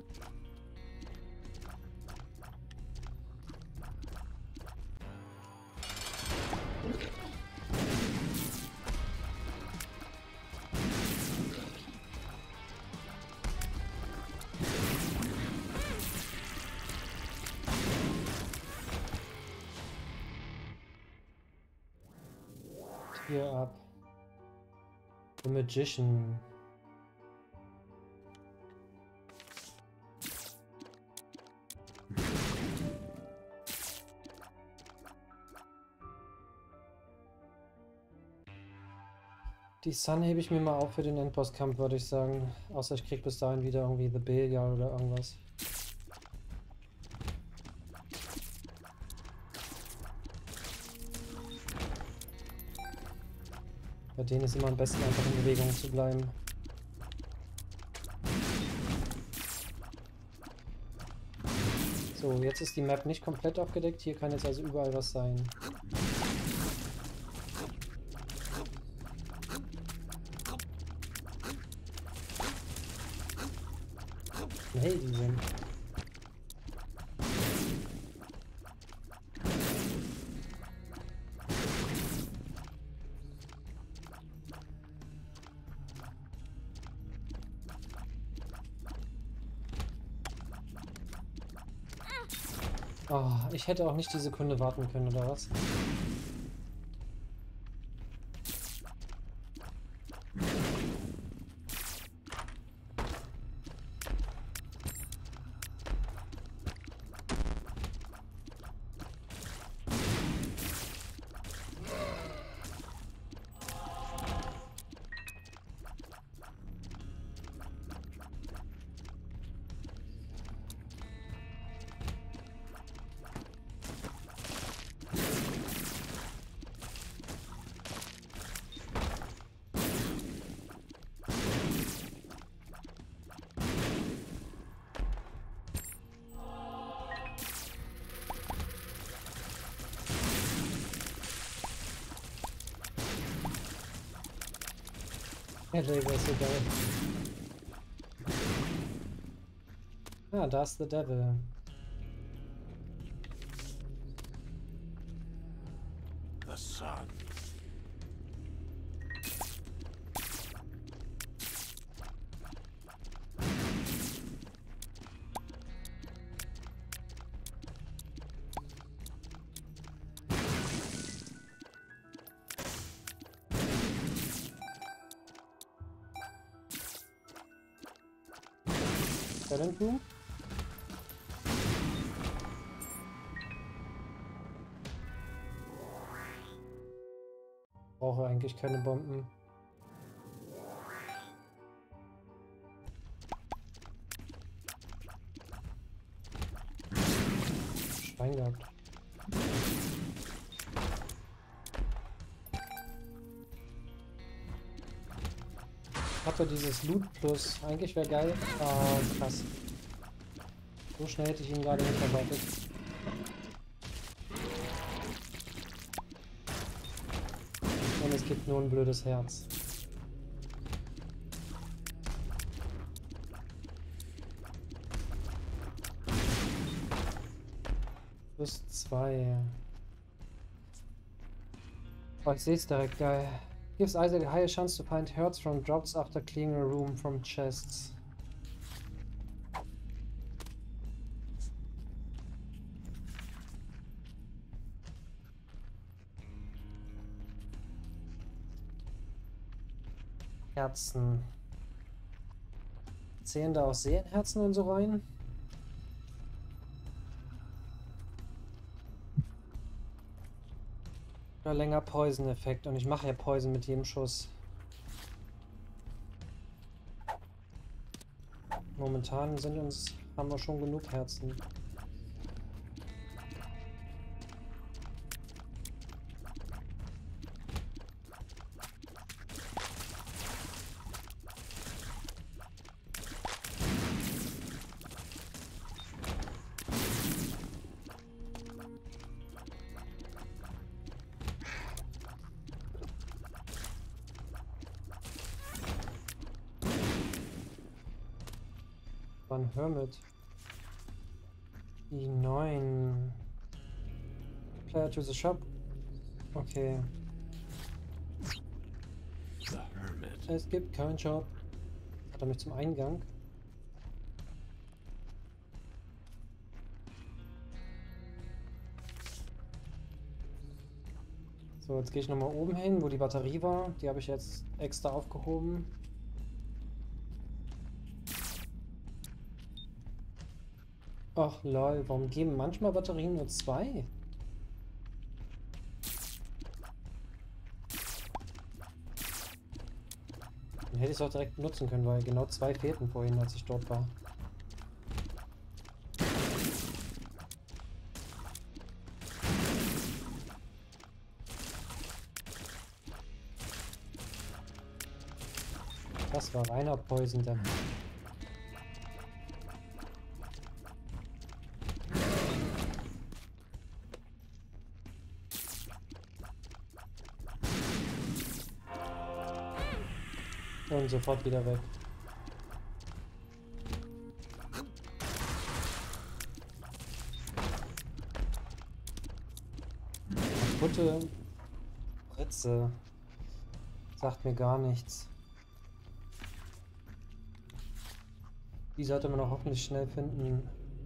Hier ab. The Magician. Die Sun hebe ich mir mal auf für den Endbosskampf, würde ich sagen. Außer ich krieg bis dahin wieder irgendwie The Billiard oder irgendwas. Bei denen ist immer am besten, einfach in Bewegung zu bleiben. So, jetzt ist die Map nicht komplett aufgedeckt. Hier kann jetzt also überall was sein. Hey, die sind. Oh, ich hätte auch nicht die Sekunde warten können, oder was? Ja, der ist so geil. Ah, da ist the Devil. The sun. Talent Room? Brauche eigentlich keine Bomben. Schwein gehabt. Hatte dieses Loot Plus. Eigentlich wäre geil. Ah, krass. So schnell hätte ich ihn gerade nicht erwartet. Und es gibt nur ein blödes Herz. Plus zwei. Oh, ich sehe es direkt, geil. Gives Isaac a higher chance to find hearts from drops after clearing a room from chests. Herzen. Zählen da auch Seelenherzen und so rein? Oder länger Poison-Effekt. Und ich mache ja Poison mit jedem Schuss. Momentan sind uns, haben wir schon genug Herzen. ein Hermit. Die neun. Player to the shop. Okay. The hermit. Es gibt keinen Shop. Hat er mich zum Eingang? So, jetzt gehe ich nochmal oben hin, wo die Batterie war. Die habe ich jetzt extra aufgehoben. Ach lol, warum geben manchmal Batterien nur zwei? Dann hätte ich es auch direkt nutzen können, weil genau zwei fehlten vorhin, als ich dort war. Das war reiner Poison Damage. Und sofort wieder weg. Kaputte Ritze. Sagt mir gar nichts. Die sollte man auch hoffentlich schnell finden.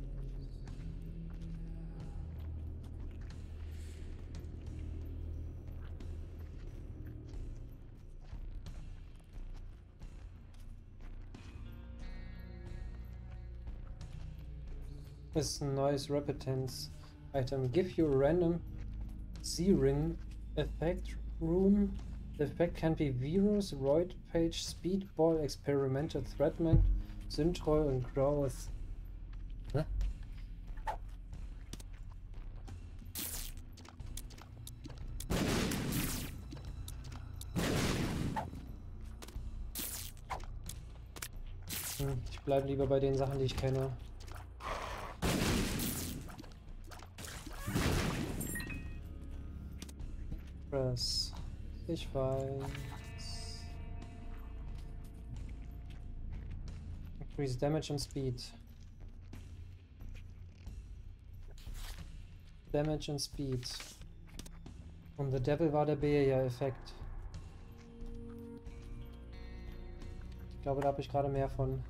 Ist ein neues Repetence Item. Give you a random Z-Ring effect room. The effect can be Virus, Roid Page, Speedball, Experimental Threatment, Synthroll und Growth. Hä? Hm, ich bleibe lieber bei den Sachen, die ich kenne. Press. Ich weiß. Increase Damage and Speed. Damage and Speed. Und The Devil war der Beja-Effekt. Ich glaube, da habe ich gerade mehr von.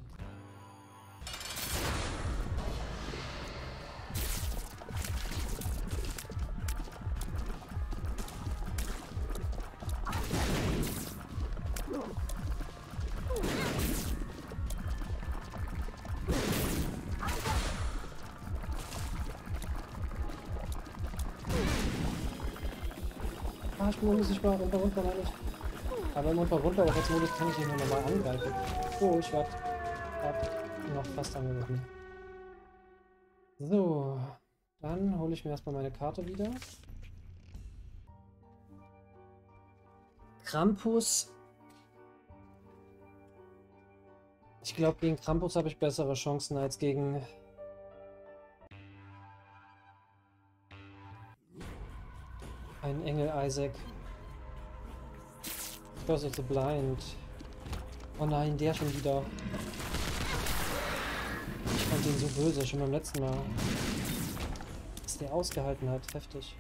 Ah, ich muss nicht mal runter, runter, meine ich. Aber im Unter runter auch als Modus kann ich nicht mehr normal angreifen. Oh, ich werde noch fast angegriffen. So, dann hole ich mir erstmal meine Karte wieder. Krampus. Ich glaube, gegen Krampus habe ich bessere Chancen als gegen ein Engel Isaac. Because of the Blind. Oh nein, der schon wieder. Ich fand den so böse, schon beim letzten Mal. Was der ausgehalten hat, heftig.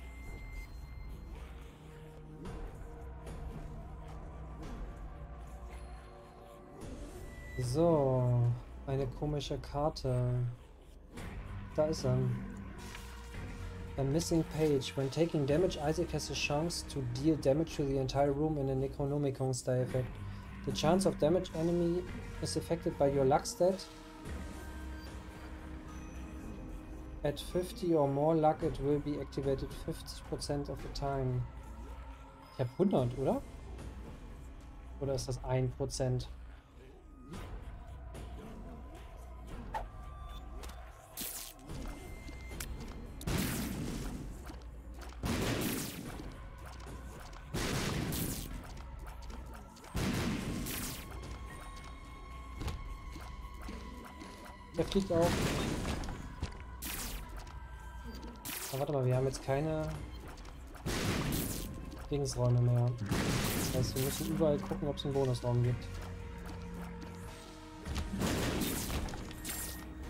So, eine komische Karte. Da ist er. A missing page. When taking damage, Isaac has a chance to deal damage to the entire room in a Necronomicon style effect. The chance of damage enemy is affected by your luck stat. At fifty or more luck, it will be activated fifty percent of the time. Ich habe hundert, oder? Oder ist das ein Prozent? Der fliegt auch. Aber warte mal, wir haben jetzt keine Dingsräume mehr. Das heißt, wir müssen überall gucken, ob es einen Bonusraum gibt.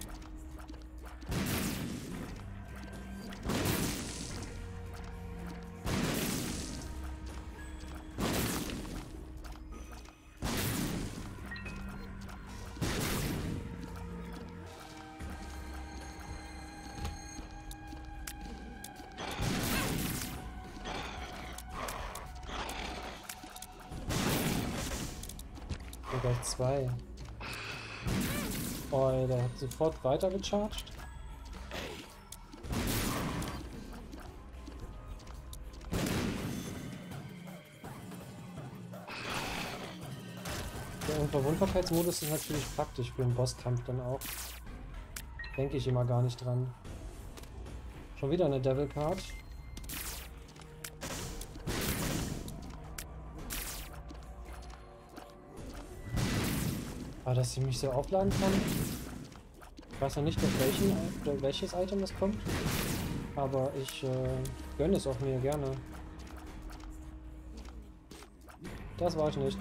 Und gleich zwei. Oh, der hat sofort weiter gecharged. Der Unverwundbarkeitsmodus ist natürlich praktisch für den Bosskampf dann auch. Denke ich immer gar nicht dran. Schon wieder eine Devil Card. Aber dass ich mich so aufladen kann. Ich weiß noch nicht, durch welchen, durch welches Item das kommt. Aber ich äh, gönne es auch mir gerne. Das war ich nicht.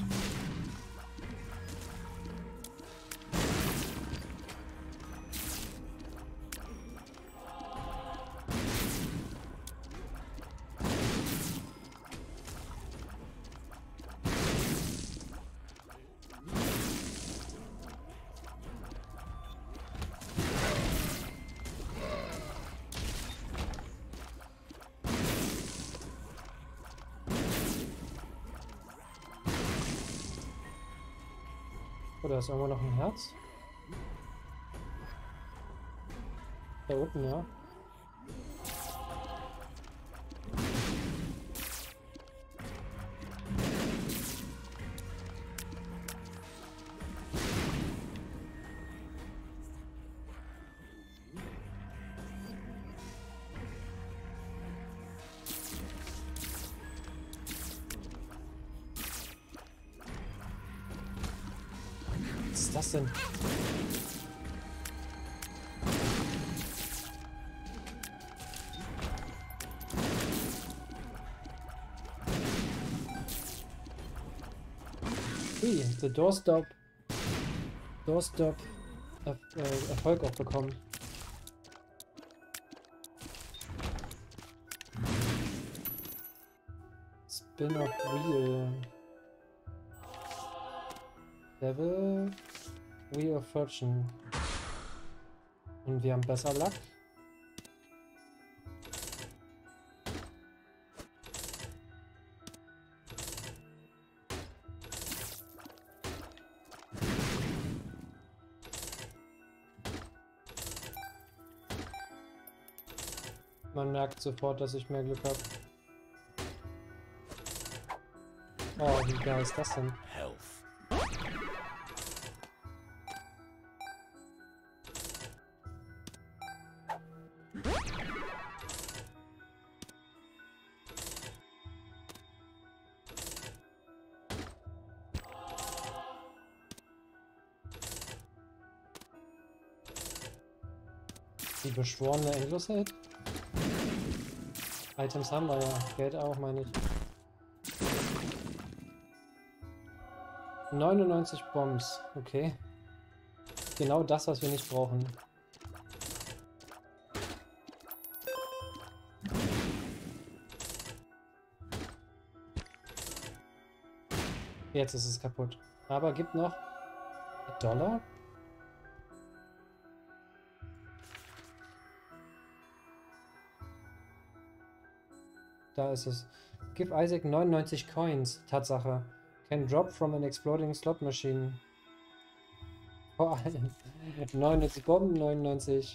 Oder ist irgendwo noch ein Herz? Da unten, ja. Was ist das denn? Ui, the Doorstop. Doorstop. Er äh, Erfolg auch bekommen. Spin of Wheel. Level. Wheel of Fortune. Und wir haben besser Luck. Man merkt sofort, dass ich mehr Glück habe. Oh, wie geil ist das denn? Health. Die beschworene Endlosheit? Items haben wir ja, Geld auch, meine ich. neunundneunzig Bombs, okay. Genau das, was wir nicht brauchen. Jetzt ist es kaputt. Aber gibt noch Dollar? Da ist es. Give Isaac neunundneunzig Coins. Tatsache. Can drop from an exploding slot machine. Vor allem. neunundneunzig Bomben, neunundneunzig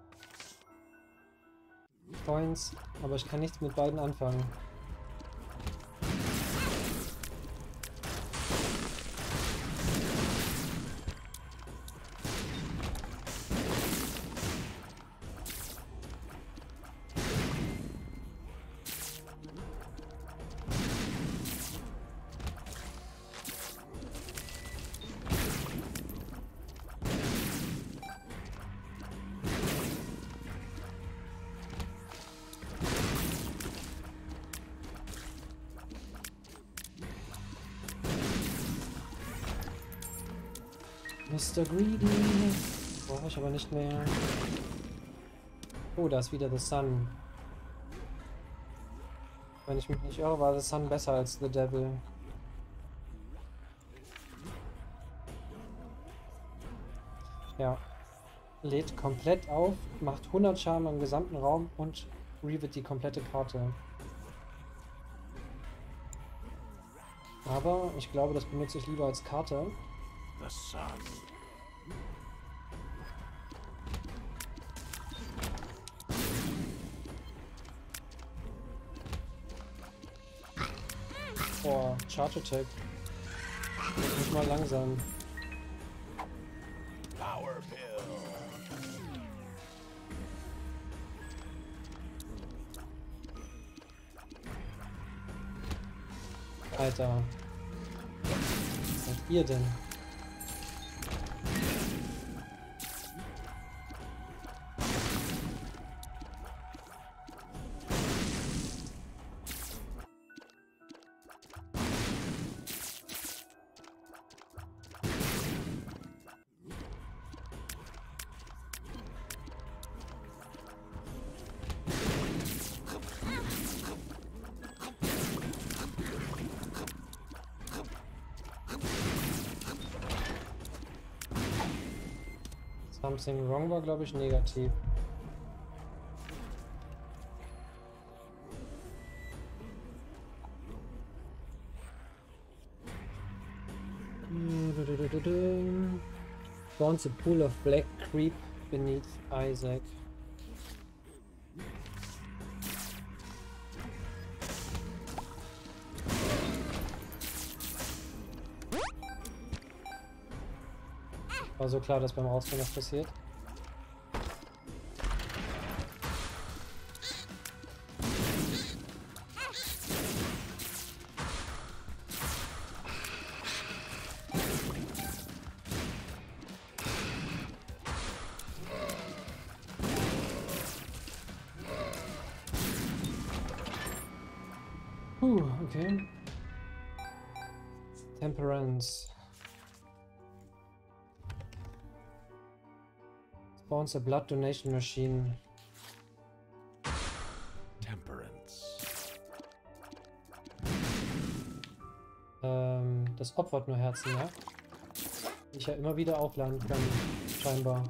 Coins. Aber ich kann nichts mit beiden anfangen. Mister Greedy. Brauche ich aber nicht mehr. Oh, da ist wieder The Sun. Wenn ich mich nicht irre, war The Sun besser als The Devil. Ja. Lädt komplett auf, macht hundert Schaden im gesamten Raum und revet die komplette Karte. Aber ich glaube, das benutze ich lieber als Karte. the sun. Boah, Charge Attack. Nicht mal langsam. Power pill. Alter. Was seid ihr denn? Something wrong war, glaube ich, negativ. Spawns a pool of black creep beneath Isaac. War so klar, dass beim Rausgehen was passiert. Puh, okay. Temperance. Spawns a blood donation machine. Temperance. Ähm, das opfert nur Herzen, ja? Die ich ja immer wieder aufladen kann, scheinbar.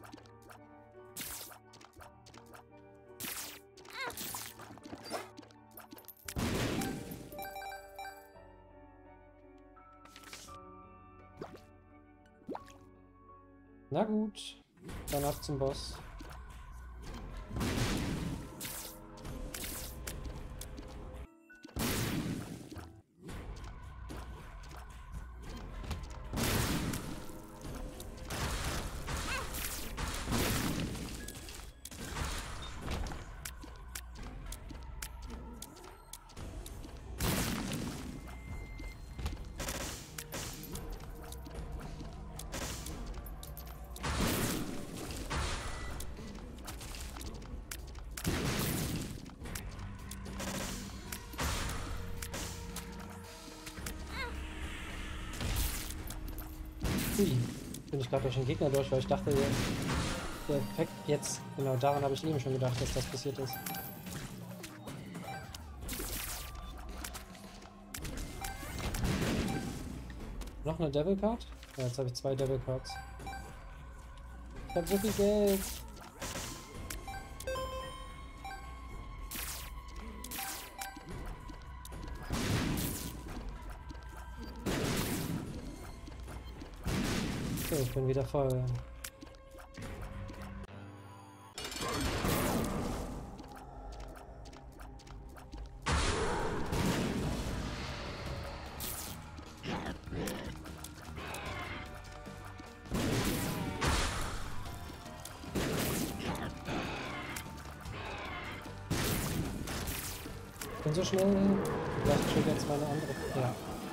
Na gut, dann ab zum Boss. Hui, bin ich gerade durch den Gegner durch, weil ich dachte, der, der Effekt jetzt, genau daran habe ich eben schon gedacht, dass das passiert ist. Noch eine Devil Card? Ja, jetzt habe ich zwei Devil Cards. Ich habe so viel Geld. Okay, ich bin wieder voll. Ich bin so schnell. Vielleicht steht jetzt meine andere. Ja.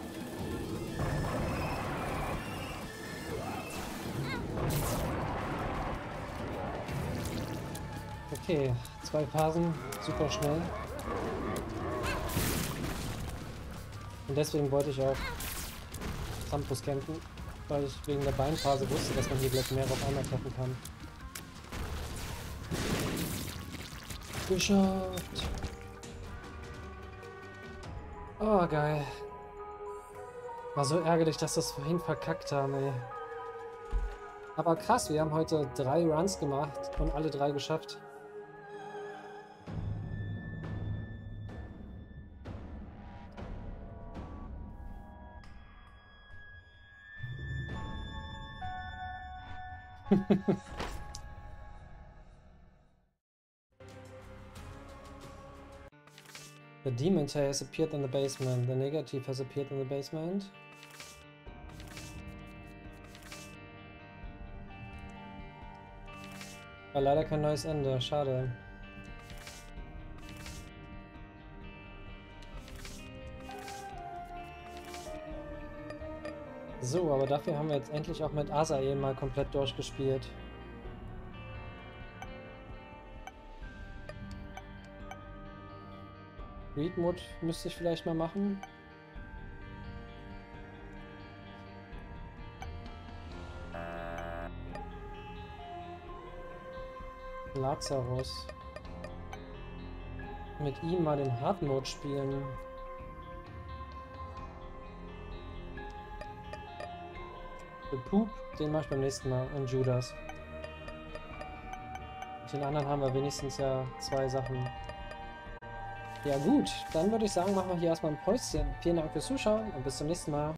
Okay, zwei Phasen, super schnell. Und deswegen wollte ich auch Sampus kämpfen, weil ich wegen der Beinphase wusste, dass man hier gleich mehr auf einmal treffen kann. Geschafft! Oh, geil. War so ärgerlich, dass das vorhin verkackt haben, ey. Aber krass, wir haben heute drei Runs gemacht und alle drei geschafft. The demon tail has appeared in the basement. The negative has appeared in the basement. War leider kein neues Ende. Schade. So, aber dafür haben wir jetzt endlich auch mit Azael mal komplett durchgespielt. Read Mode müsste ich vielleicht mal machen. Lazarus. Mit ihm mal den Hard Mode spielen. The Poop, den mache ich beim nächsten Mal. Und Judas. Mit den anderen haben wir wenigstens ja zwei Sachen. Ja gut, dann würde ich sagen, machen wir hier erstmal ein Päuschen. Vielen Dank fürs Zuschauen und bis zum nächsten Mal.